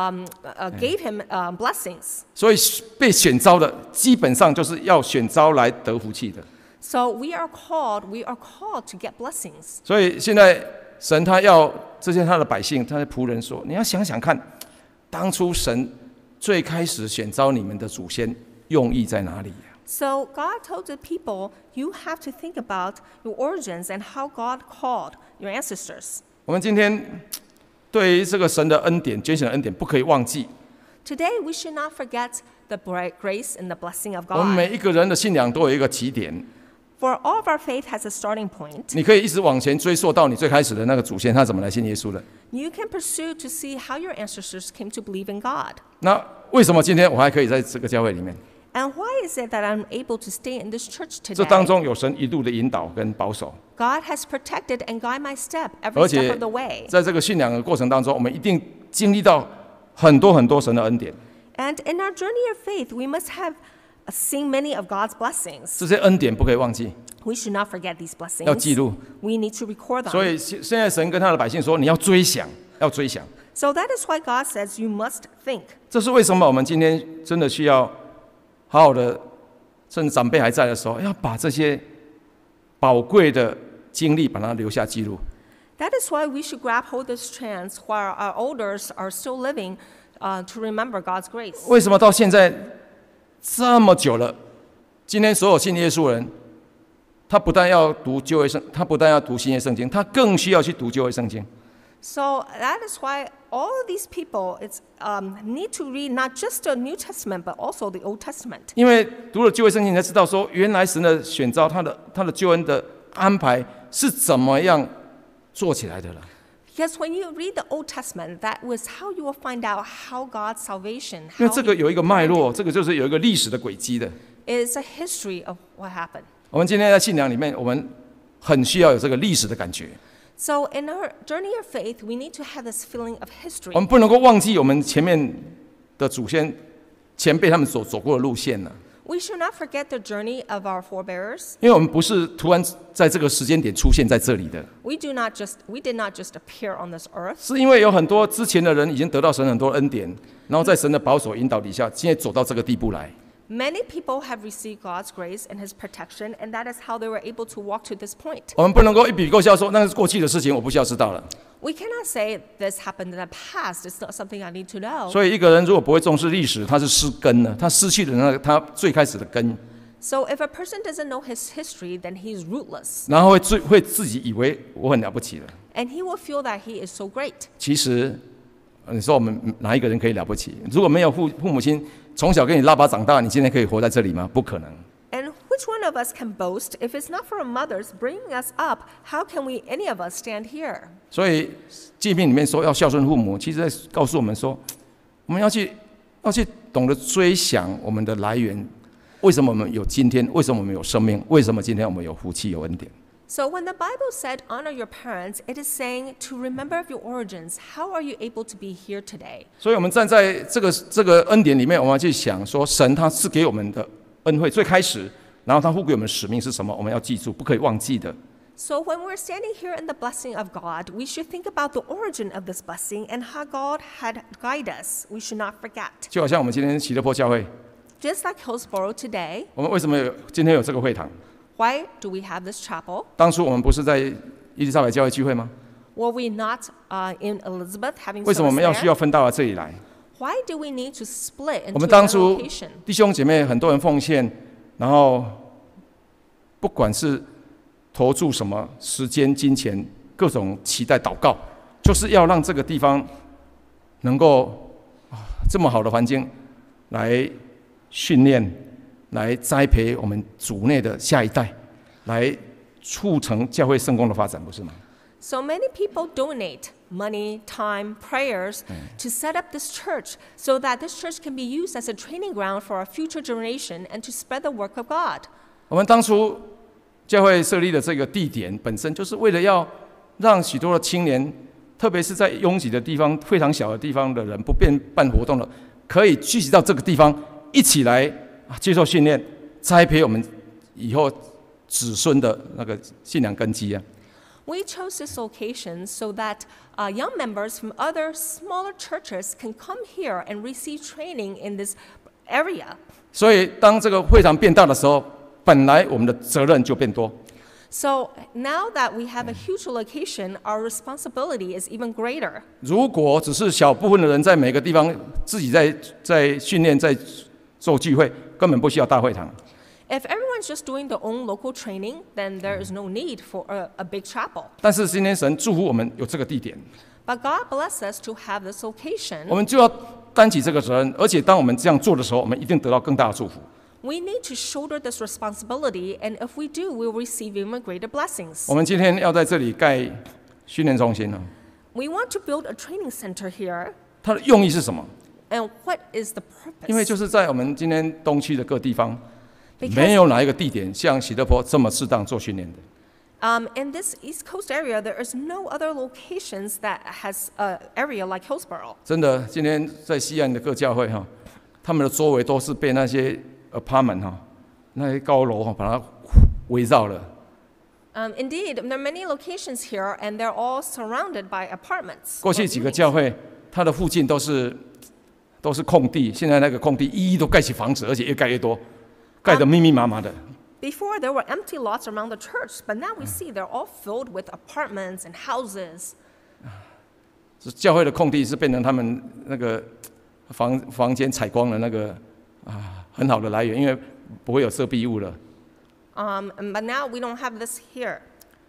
gave him blessings. 所以被选召的基本上就是要选召来得福气的。 So we are called to get blessings. 所以现在神他要这些他的百姓，他的仆人说：“你要想想看，当初神最开始选召你们的祖先用意在哪里呀？” So God told the people, you have to think about your origins and how God called your ancestors. 我们今天对于这个神的恩典、拣选的恩典，不可以忘记。 Today, we should not forget the grace and the blessing of 我们 God. 每一个人的信仰都有一个起点， For all of our faith has a starting point. 你可以一直往前追溯到你最开始的那个祖先，他怎么来信耶稣的。 You can pursue to see how your ancestors came to believe in God. 那为什么今天我还可以在这个教会里面？ And why is it that I'm able to stay in this church 这当 today? 中有神一路的引导跟保守， God has protected and guided my step 而 every step 且 of the way. 在这个信仰的过程当中，我们一定经历到很多神的恩典。 And in our journey of faith, we must have seen many of God's blessings. 这些恩典不可以忘记， We should not forget these 要记 blessings. 录。 We need to record 所 them. 以现在神跟他的百姓说：“你要追想，要追想。” So that is why God says you must think. 这是为什么我们今天真的需要好好的，趁长辈还在的时候，要把这些宝贵的经历把它留下记录。 That is why we should grab hold of this chance while our elders are still living to remember God's grace. 为什么到现在这么久了，今天所有信耶稣的人，他不但要读旧约圣，他不但要读新约圣经，他更需要去读旧约圣经。 So that is why all of these people need to read not just the New Testament but also the Old Testament. 因为读了旧约圣经，你才知道说，原来神的选召，他的救恩的安排是怎么样做起来的了。 Because when you read the Old Testament, that was how you will find out how God's salvation, 因为 how 这个 he 有一个脉络，这个就是有一个历史的轨迹的。 is a history of what happened. 我们今天在信仰里面，我们很需要有这个历史的感觉。 So in our journey of faith, we need to have this feeling of 我 history. 们不能够忘记我们前面的祖先、前辈他们所走过的路线呢。 We should not forget the journey of our forebears. 因为我们不是突然在这个时间点出现在这里的， We did not just appear on this earth. 是因为有很多之前的人已经得到神很多恩典，然后在神的保守引导底下，现在走到这个地步来。 Many people have received God's grace and His protection, and that is how they were able to walk to this point. 我们不能够一笔勾销说那是过去的事情，我不需要知道了。 We cannot say this happened in the past. It's not something I need to know. 所以一个人如果不会重视历史，他是失根了，他失去了那个他最开始的根， So if a person doesn't know his history, then he's rootless, 然后会自己以为我很了不起了。 and he will feel that he is so great. 其实，你说我们哪一个人可以了不起？如果没有父母亲从小给你拉拔长大，你今天可以活在这里吗？不可能。 And which one of us can boast? If it's not for our mothers bringing us up, how can any of us stand here? 所以诫命里面说要孝顺父母，其实在告诉我们说，我们要去懂得追想我们的来源，为什么我们有今天？为什么我们有生命？为什么今天我们有福气、有恩典？ So when the Bible said honor your parents, it is saying to remember of your origins. How are you able to be here today? 所以我们站在这个恩典里面，我们要去想说，神他赐给我们的恩惠最开始，然后他赋给我们使命是什么？我们要记住，不可以忘记的。 So when we're standing here in the blessing of God, we should think about the origin of this blessing and how God had guided us. We should not forget. 就好像我们今天喜乐坡教会， Just like Hillsborough today, 我们为什么今天有这个会堂？ why do we have this chapel? 当初我们不是在伊丽莎白教会聚会吗？ Were we not in Elizabeth having 为什么我 service 们要需 there? 要分到这里来？ Why do we need to split 我们 into 当 another 初 location? 弟兄姐妹很多人奉献，然后不管是投注什么时间、金钱、各种期待、祷告，就是要让这个地方能够这么好的环境来训练、来栽培我们主内的下一代，来促成教会圣工的发展，不是吗？ So many people donate money, time, prayers to set up this church so that this church can be used as a training ground for our future generation and to spread the work of God. 我们当初教会设立的这个地点本身就是为了要让许多的青年，特别是在拥挤的地方、非常小的地方的人，不便办活动的，可以聚集到这个地方，一起来接受训练，栽培我们以后子孙的那个信仰根基啊。 We chose this location so that young members from other smaller churches can come here and receive training in this area. 所以，当这个会场变大的时候，本来我们的责任就变多。 So now that we have a huge location, our responsibility is even greater. 如果只是小部分的人在每个地方自己在训练、在做聚会，根本不需要大会堂。 If everyone's just doing their own local training, then there is no need for a big chapel. 但是今天神祝福我们有这个地点， But God bless us to have this location. 我们就要担起这个责任，而且当我们这样做的时候，我们一定得到更大的祝福。 We need to shoulder this responsibility, and if we do, we'll receive even greater blessings. 我们今天要在这里盖训练中心呢， We want to build a training center here, 它的用意是什么？ and what is the 因为 purpose? 就是在我们今天东区的各地方， Because 没有哪一个地点像喜乐坡这么适当做训练的。 in this East Coast area, there is no other locations that has an area like Hillsborough. 真的，今天在西岸的各教会哈，他们的周围都是被那些 apartment 哈，那些高楼哈把它围绕了。 Indeed, there are many locations here, and they're all surrounded by apartments. 过去几个教会，它的附近都是空地，现在那个空地一一都盖起房子，而且越盖越多，盖得密密麻麻的。 Before, there were empty lots around the church, but now we see they're all filled with apartments and houses. 教会的空地是变成他们那个房间采光的那个很好的来源，因为不会有遮蔽物了。 But now we don't have this here.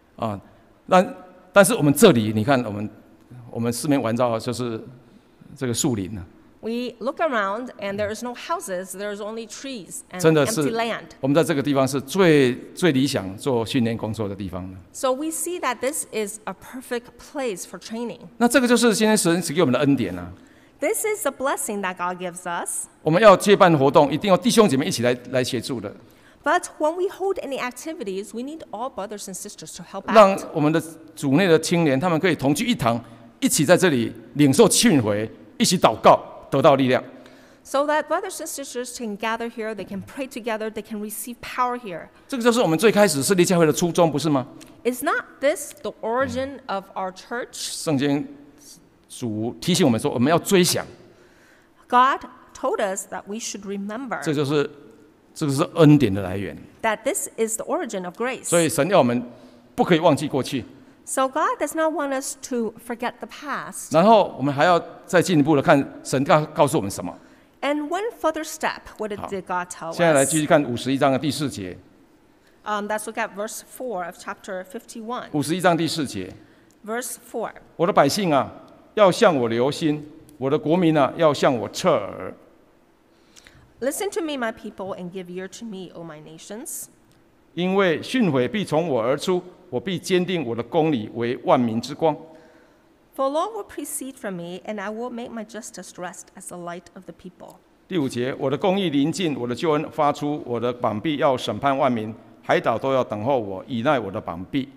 但是我们这里，你看我们四面环绕就是这个树林啊。 We look around, and there is no houses. There is only trees and 真的 empty 是 land. 我们在这个地方是最理想做训练工作的地方了。 So we see that this is a perfect place for training. 那这个就是今天神赐给我们的恩典啊！ This is the blessing that God gives us. 我们要接办活动，一定要弟兄姐妹一起来协助的， But when we hold any activities, we need all brothers and sisters to help 让 out. 我们的主内的青年，他们可以同聚一堂，一起在这里领受训诲，一起祷告，得到力量。 So that brothers and sisters can gather here, they can pray together, they can receive power here. 这个就是我们最开始设立教会的初衷，不是吗？ Is not this the origin of our church? 圣经主提醒我们说，我们要追想， God told us that we should remember 这就是恩典的来源。 that this is the origin of grace. 所以神要我们不可以忘记过去， So God does not want us to forget the past. 然后我们还要再进一步的看神告诉我们什么。 And one further step, what did God tell 现在来 us? 继续看51章的第4节。 Let's look at verse 4 of chapter 51. 51章第4节， Verse 4. 我的百姓啊，要向我留心；我的国民啊，要向我侧耳。 Listen to me, my people, and give ear to me, O my nations. 因为训诲必从我而出，我必坚定我的公理为万民之光。 For law will proceed from me, and I will make my justice rest as the light of the people. 第5节，我的公义临近，我的救恩发出，我的膀臂要审判万民，海岛都要等候我，倚赖我的膀臂。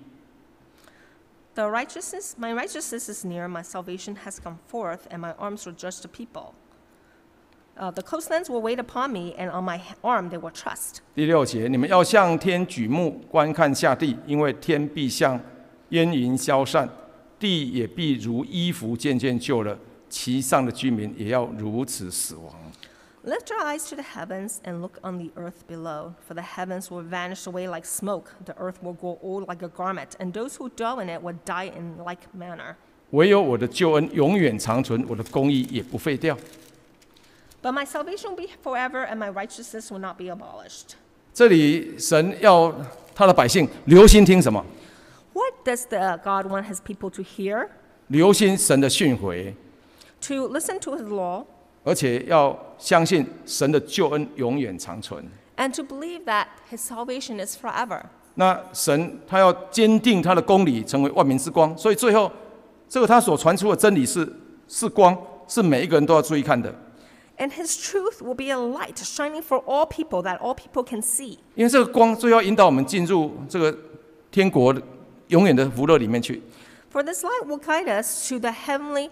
My righteousness is near, my salvation has come forth, and my arms will judge the people. The coastlands will wait upon me, and on my arm they will trust. 第6节，你们要向天举目，观看下地，因为天必像烟云消散，地也必如衣服渐渐旧了，其上的居民也要如此死亡。 Lift your eyes to the heavens and look on the earth below, for the heavens will vanish away like smoke, the earth will grow old like a garment, and those who dwell in it will die in like manner. 唯有我的救恩永远长存，我的公义也不废掉。 But my salvation will be forever, and my righteousness will not be abolished. 这里神要他的百姓留心听什么？ What does God want his people to hear? 留心神的训诲， To listen to his law 而且要相信神的救恩永远长存。 and to believe that his salvation is forever. 那神他要坚定他的公理，成为万民之光。所以最后，这个他所传出的真理是光，是每一个人都要注意看的。 And his truth will be a light shining for all people that all people can see. 因为这个光最后引导我们进入这个天国永远的福乐里面去。 For this light will guide us to the heavenly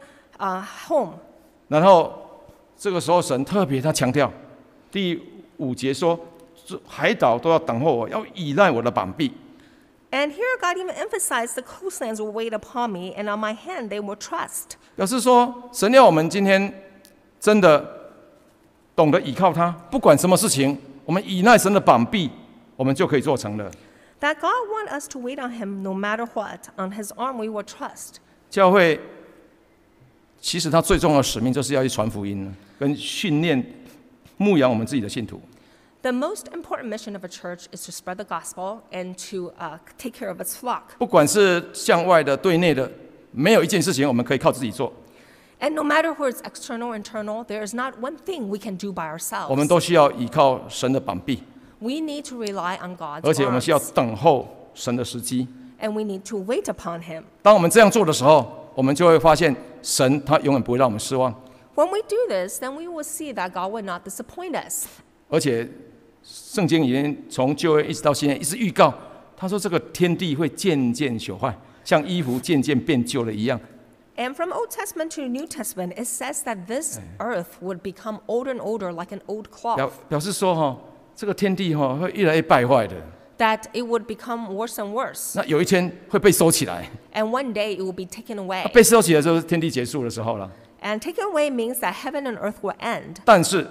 home. 然后这个时候神特别他强调，第5节说，海岛都要等候我，要倚赖我的膀臂。 And here God even emphasized the coastlands will wait upon me, and on my hand they will trust. 表示说，神要我们今天真的懂得倚靠他，不管什么事情，我们倚赖神的膀臂，我们就可以做成了。 That God wants us to wait on him no matter what. On his arm we will trust. 教会其实它最重要的使命就是要去传福音，跟训练、牧养我们自己的信徒。 The most important mission of a church is to spread the gospel and to take care of its flock. 不管是向外的、对内的，没有一件事情我们可以靠自己做， And no matter whether it's external or internal, there is not one thing we can do by 我们 ourselves. 都需要依靠神的膀臂， We need to rely on God's 而且我们需要 arms, 等候神的时机。 and we need to wait upon him. 当我们这样做的时候，我们就会发现神他永远不会让我们失望， When we do this, then we will see that God will not disappoint us. 而且圣经已经从旧约一直到新约一直预告，他说这个天地会渐渐朽坏，像衣服渐渐变旧了一样。 And from Old Testament to New Testament, it says that this earth would become older and older like an old cloth, 表示说这个天地会越来越败坏的， that it would become worse and worse. 那有一天会被收起来。 And one day it will be taken away. 被收起来就是天地结束的时候了。 And taken away means that heaven and earth will end. 但是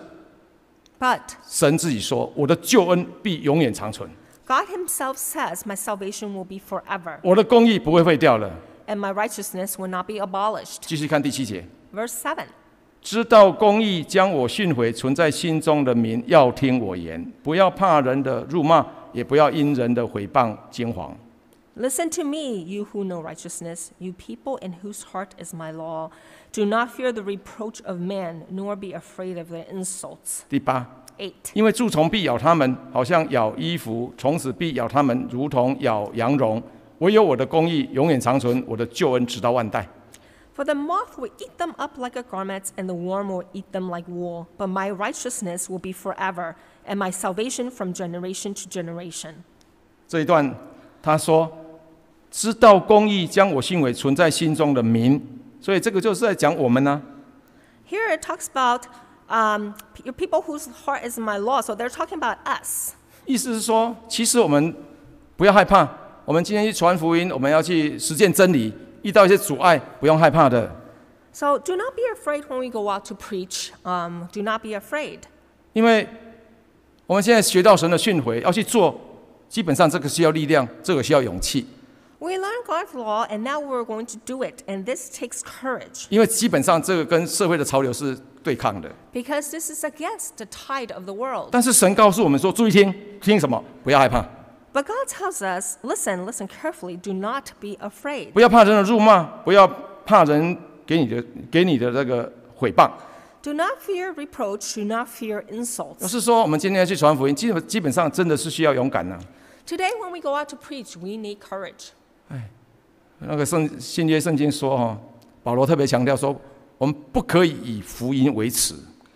But 神自己说，我的救恩必永远长存， God himself says, my salvation will be forever, 我的公义不会废掉了。 and my righteousness will not be abolished. 继续看第7节， Verse 7. 知道公义将我训诲存在心中的民，要听我言，不要怕人的辱骂，也不要因人的毁谤惊惶。 Listen to me, you who know righteousness, you people in whose heart is my law. Do not fear the reproach of man, nor be afraid of their insults. 第8， 8. 因为蛀虫必咬他们，好像咬衣服；虫子必咬他们，如同咬羊绒。唯有我的公义永远长存，我的救恩直到万代。 For the moth will eat them up like a garment, and the worm will eat them like wool. But my righteousness will be forever, and my salvation from generation to generation. 这一段他说，知道公义将我训诲存在心中的民，所以这个就是在讲我们呢、 Here it talks about your people whose heart is in my law. So they're talking about us. 意思是说，其实我们不要害怕，我们今天去传福音，我们要去实践真理，遇到一些阻碍，不用害怕的， So do not be afraid when we go out to preach. Do not be afraid. 因为我们现在学到神的训诲，要去做，基本上这个需要力量，这个需要勇气， We learn God's law, and now we're going to do it. And this takes courage, 因为基本上这个跟社会的潮流是对抗的。 because this is against the tide of the world. 但是神告诉我们说，注意听，听什么？不要害怕， But God tells us, listen carefully, do not be afraid. 不要怕人的辱骂，不要怕人给你的这个毁谤。 Do not fear reproach, do not fear 就 insults. 是说，我们今天要去传福音，基本上真的是需要勇敢呐、 Today, when we go out to preach, we need courage. 那个新约圣经说保罗特别强调说，我们不可以以福音为耻。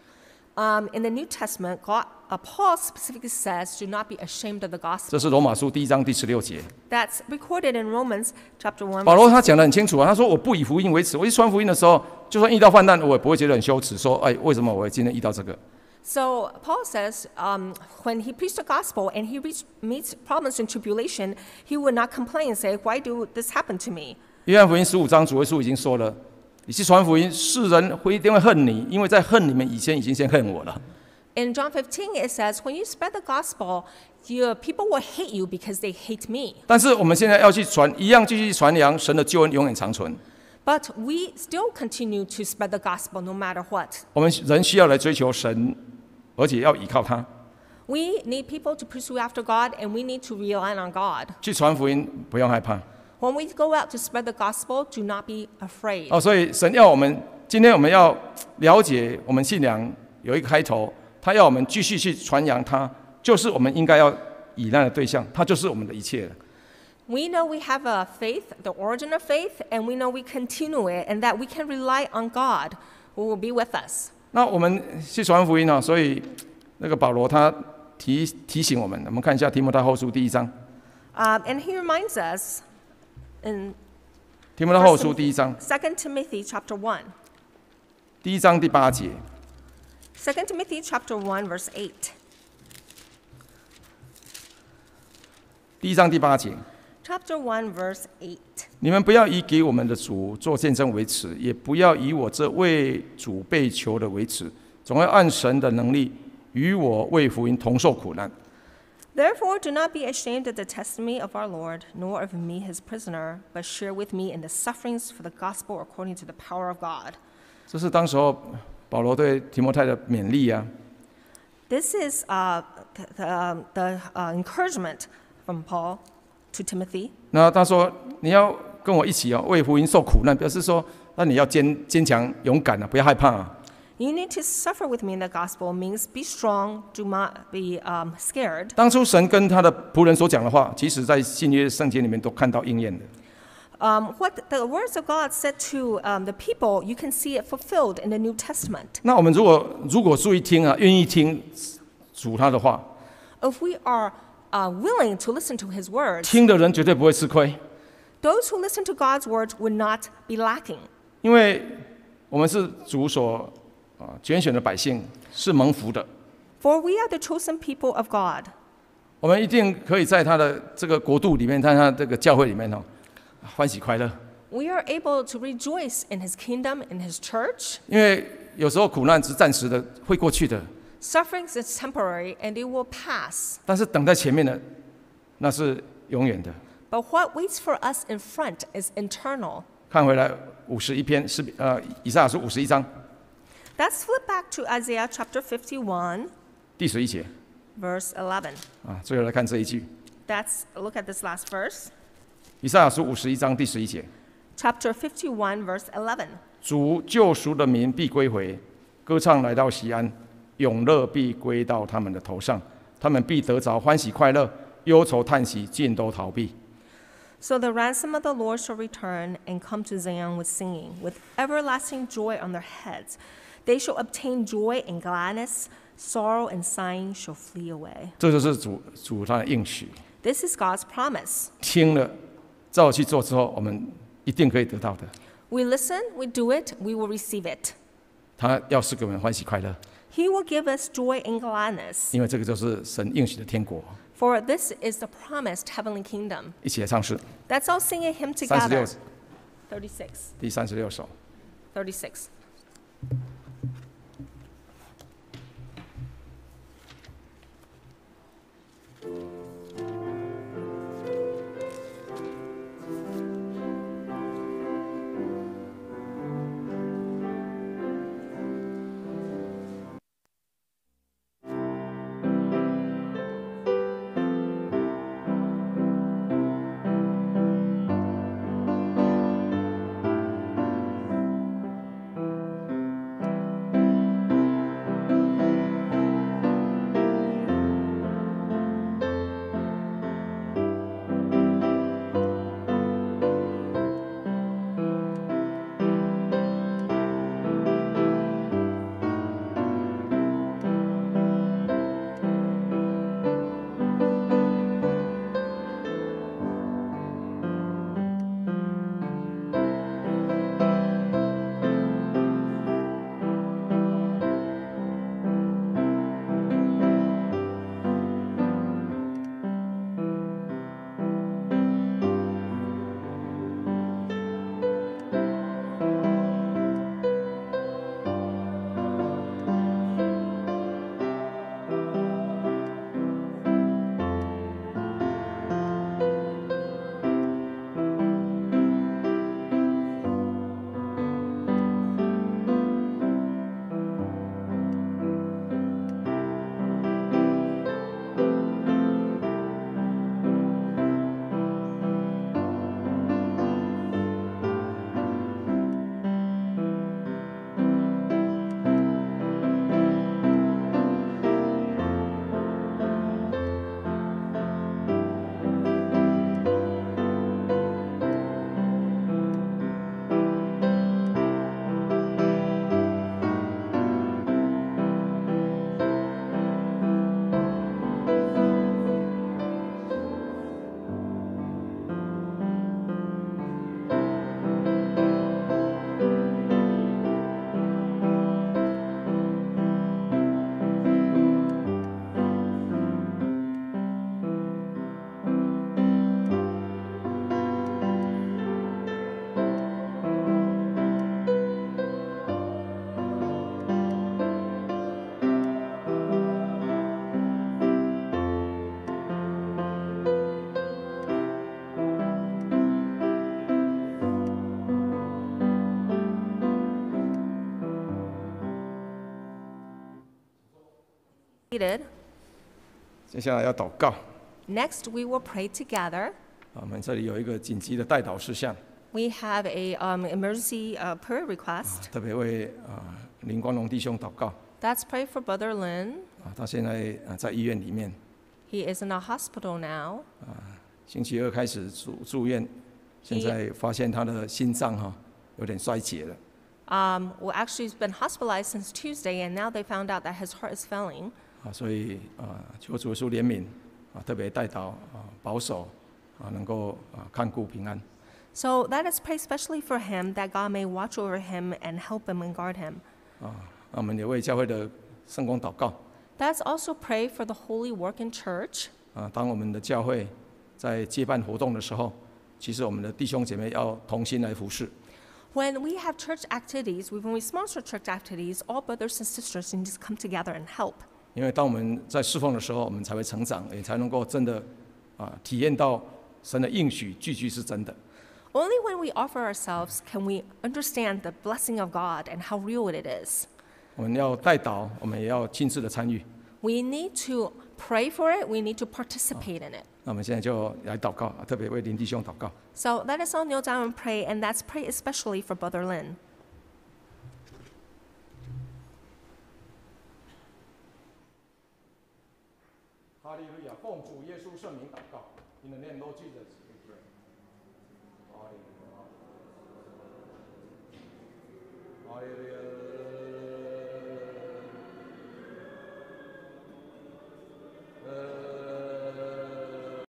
In the New Testament, Paul specifically says, do not be ashamed of the 这 gospel. 是罗马书第1章第16节。 That's recorded in Romans chapter 1. 保罗他讲得很清楚啊，他说我不以福音为耻。我去传福音的时候，就算遇到患难，我也不会觉得很羞耻，说为什么我今天遇到这个？ So Paul says, when he preached the gospel and he meets problems and tribulation, he would not complain and say, why do this happen to me? 约翰福音15章主耶稣已经说了，你去传福音，世人一定会恨你，因为在恨你们以前已经先恨我了。 In John 15, it says, when you spread the gospel, people will hate you because they hate me. 但是我们现在要去传，一样继续传扬神的救恩永远长存。 But we still continue to spread the gospel no matter what. 我们人需要来追求神，而且要依靠他。 We need people to pursue after God, and we need to rely on God. 去传福音不用害怕。 When we go out to spread the gospel, do not be afraid. 所以神要我们今天我们要了解我们信仰有一个开头，他要我们继续去传扬他，就是我们应该要依赖的对象，他就是我们的一切了。 We know we have a faith, the origin of faith, and we know we continue it, and that we can rely on God, who will be with us. 那我们去传福音啊，所以那个保罗他提醒我们，我们看一下提摩太后书第1章。 And he reminds us in 提摩太后书第1章， 2 Timothy chapter 1. 第1章第8节。 2 Timothy chapter 1, verse 8. 第1章第8节。 Chapter 1, verse 8. 你们不要以给我们的主做见证为耻，也不要以我这为主被囚的为耻，总要按神的能力与我为福音同受苦难。 Therefore, do not be ashamed of the testimony of our Lord, nor of me his prisoner, but share with me in the sufferings for the gospel according to the power of God. 这是当时候保罗对提摩太的勉励啊。 This is the encouragement from Paul to Timothy. 那他说你要跟我一起为福音受苦难，表示说那你要坚强勇敢啊，不要害怕啊。 You need to suffer with me in the gospel means be strong, do not be scared. 当初神跟他的仆人所讲的话，其实在新约圣经里面都看到应验的。 What the words of God said to the people, you can see it fulfilled in the New Testament. 那我们如果注意听啊，愿意听主他的话， If we are willing to listen to his words, 听的人绝对不会吃亏， those who listen to God's words would not be lacking. 因为我们是主所拣选的百姓，是蒙福的。 For we are the chosen people of God. 我们一定可以在他的这个国度里面，在他这个教会里面欢喜快乐。 We are able to rejoice in his kingdom, in his church. 因为有时候苦难是暂时的，会过去的。 Sufferings is temporary and it will pass. 但是等在前面的，那是永远的。 But what waits for us in front is eternal. 看回来51篇以赛亚书51章 Let's flip back to Isaiah chapter 51, 第11节 verse 11. 最后来看这一句， Let's look at this last verse. 以赛亚书51章第11节， Chapter 51, verse 11. 主救赎的民必归回，歌唱来到锡安，永乐必归到他们的头上，他们必得着欢喜快乐，忧愁叹息尽都逃避。 So the ransom of the Lord shall return and come to Zion with singing, with everlasting joy on their heads. They shall obtain joy and gladness, sorrow and sighing shall flee away. 这就是主他的应许。 This is God's promise. 听了，照去做之后，我们一定可以得到的。 We listen, we do it, we will receive it. 他要是给我们欢喜快乐， He will give us joy and gladness. 因为这个就是神应许的天国。 For this is the promised heavenly kingdom. 一起来唱诗 Let's all sing a hymn together. 36. 第36首。 36. 接下来要祷告。 Next, we will pray together. 我们这里有一个紧急的代祷事项， We have a emergency prayer request. 特别为林光荣弟兄祷告。 Let's pray for Brother Lin. 他现在在医院里面， He is in a hospital now. 星期二开始住院，现在发现他的心脏有点衰竭了。 Well, actually, he's been hospitalized since Tuesday, and now they found out that his heart is failing. 所以求主耶稣怜悯特别代祷保守能够看顾平安。 So let us pray especially for him, that God may watch over him and help him and guard him. 我们也为教会的圣工祷告。 Let's also pray for the holy work in church. 当我们的教会在接办活动的时候，其实我们的弟兄姐妹要同心来服侍。 When we have church activities, when we sponsor church activities, all brothers and sisters need to come together and help. 因为当我们在侍奉的时候，我们才会成长，也才能够真的体验到神的应许句句是真的。 Only when we offer ourselves can we understand the blessing of God and how real it is. 我们要代祷，我们也要亲自的参与。 We need to pray for it, we need to participate in it. 那我们现在就来祷告，特别为林弟兄祷告。 So let us all kneel down and pray, and let's pray especially for Brother Lin. 哈利路亚！奉主耶稣圣名祷告。In the name of Lord Jesus, we pray. 哈利路亚！哈利路亚！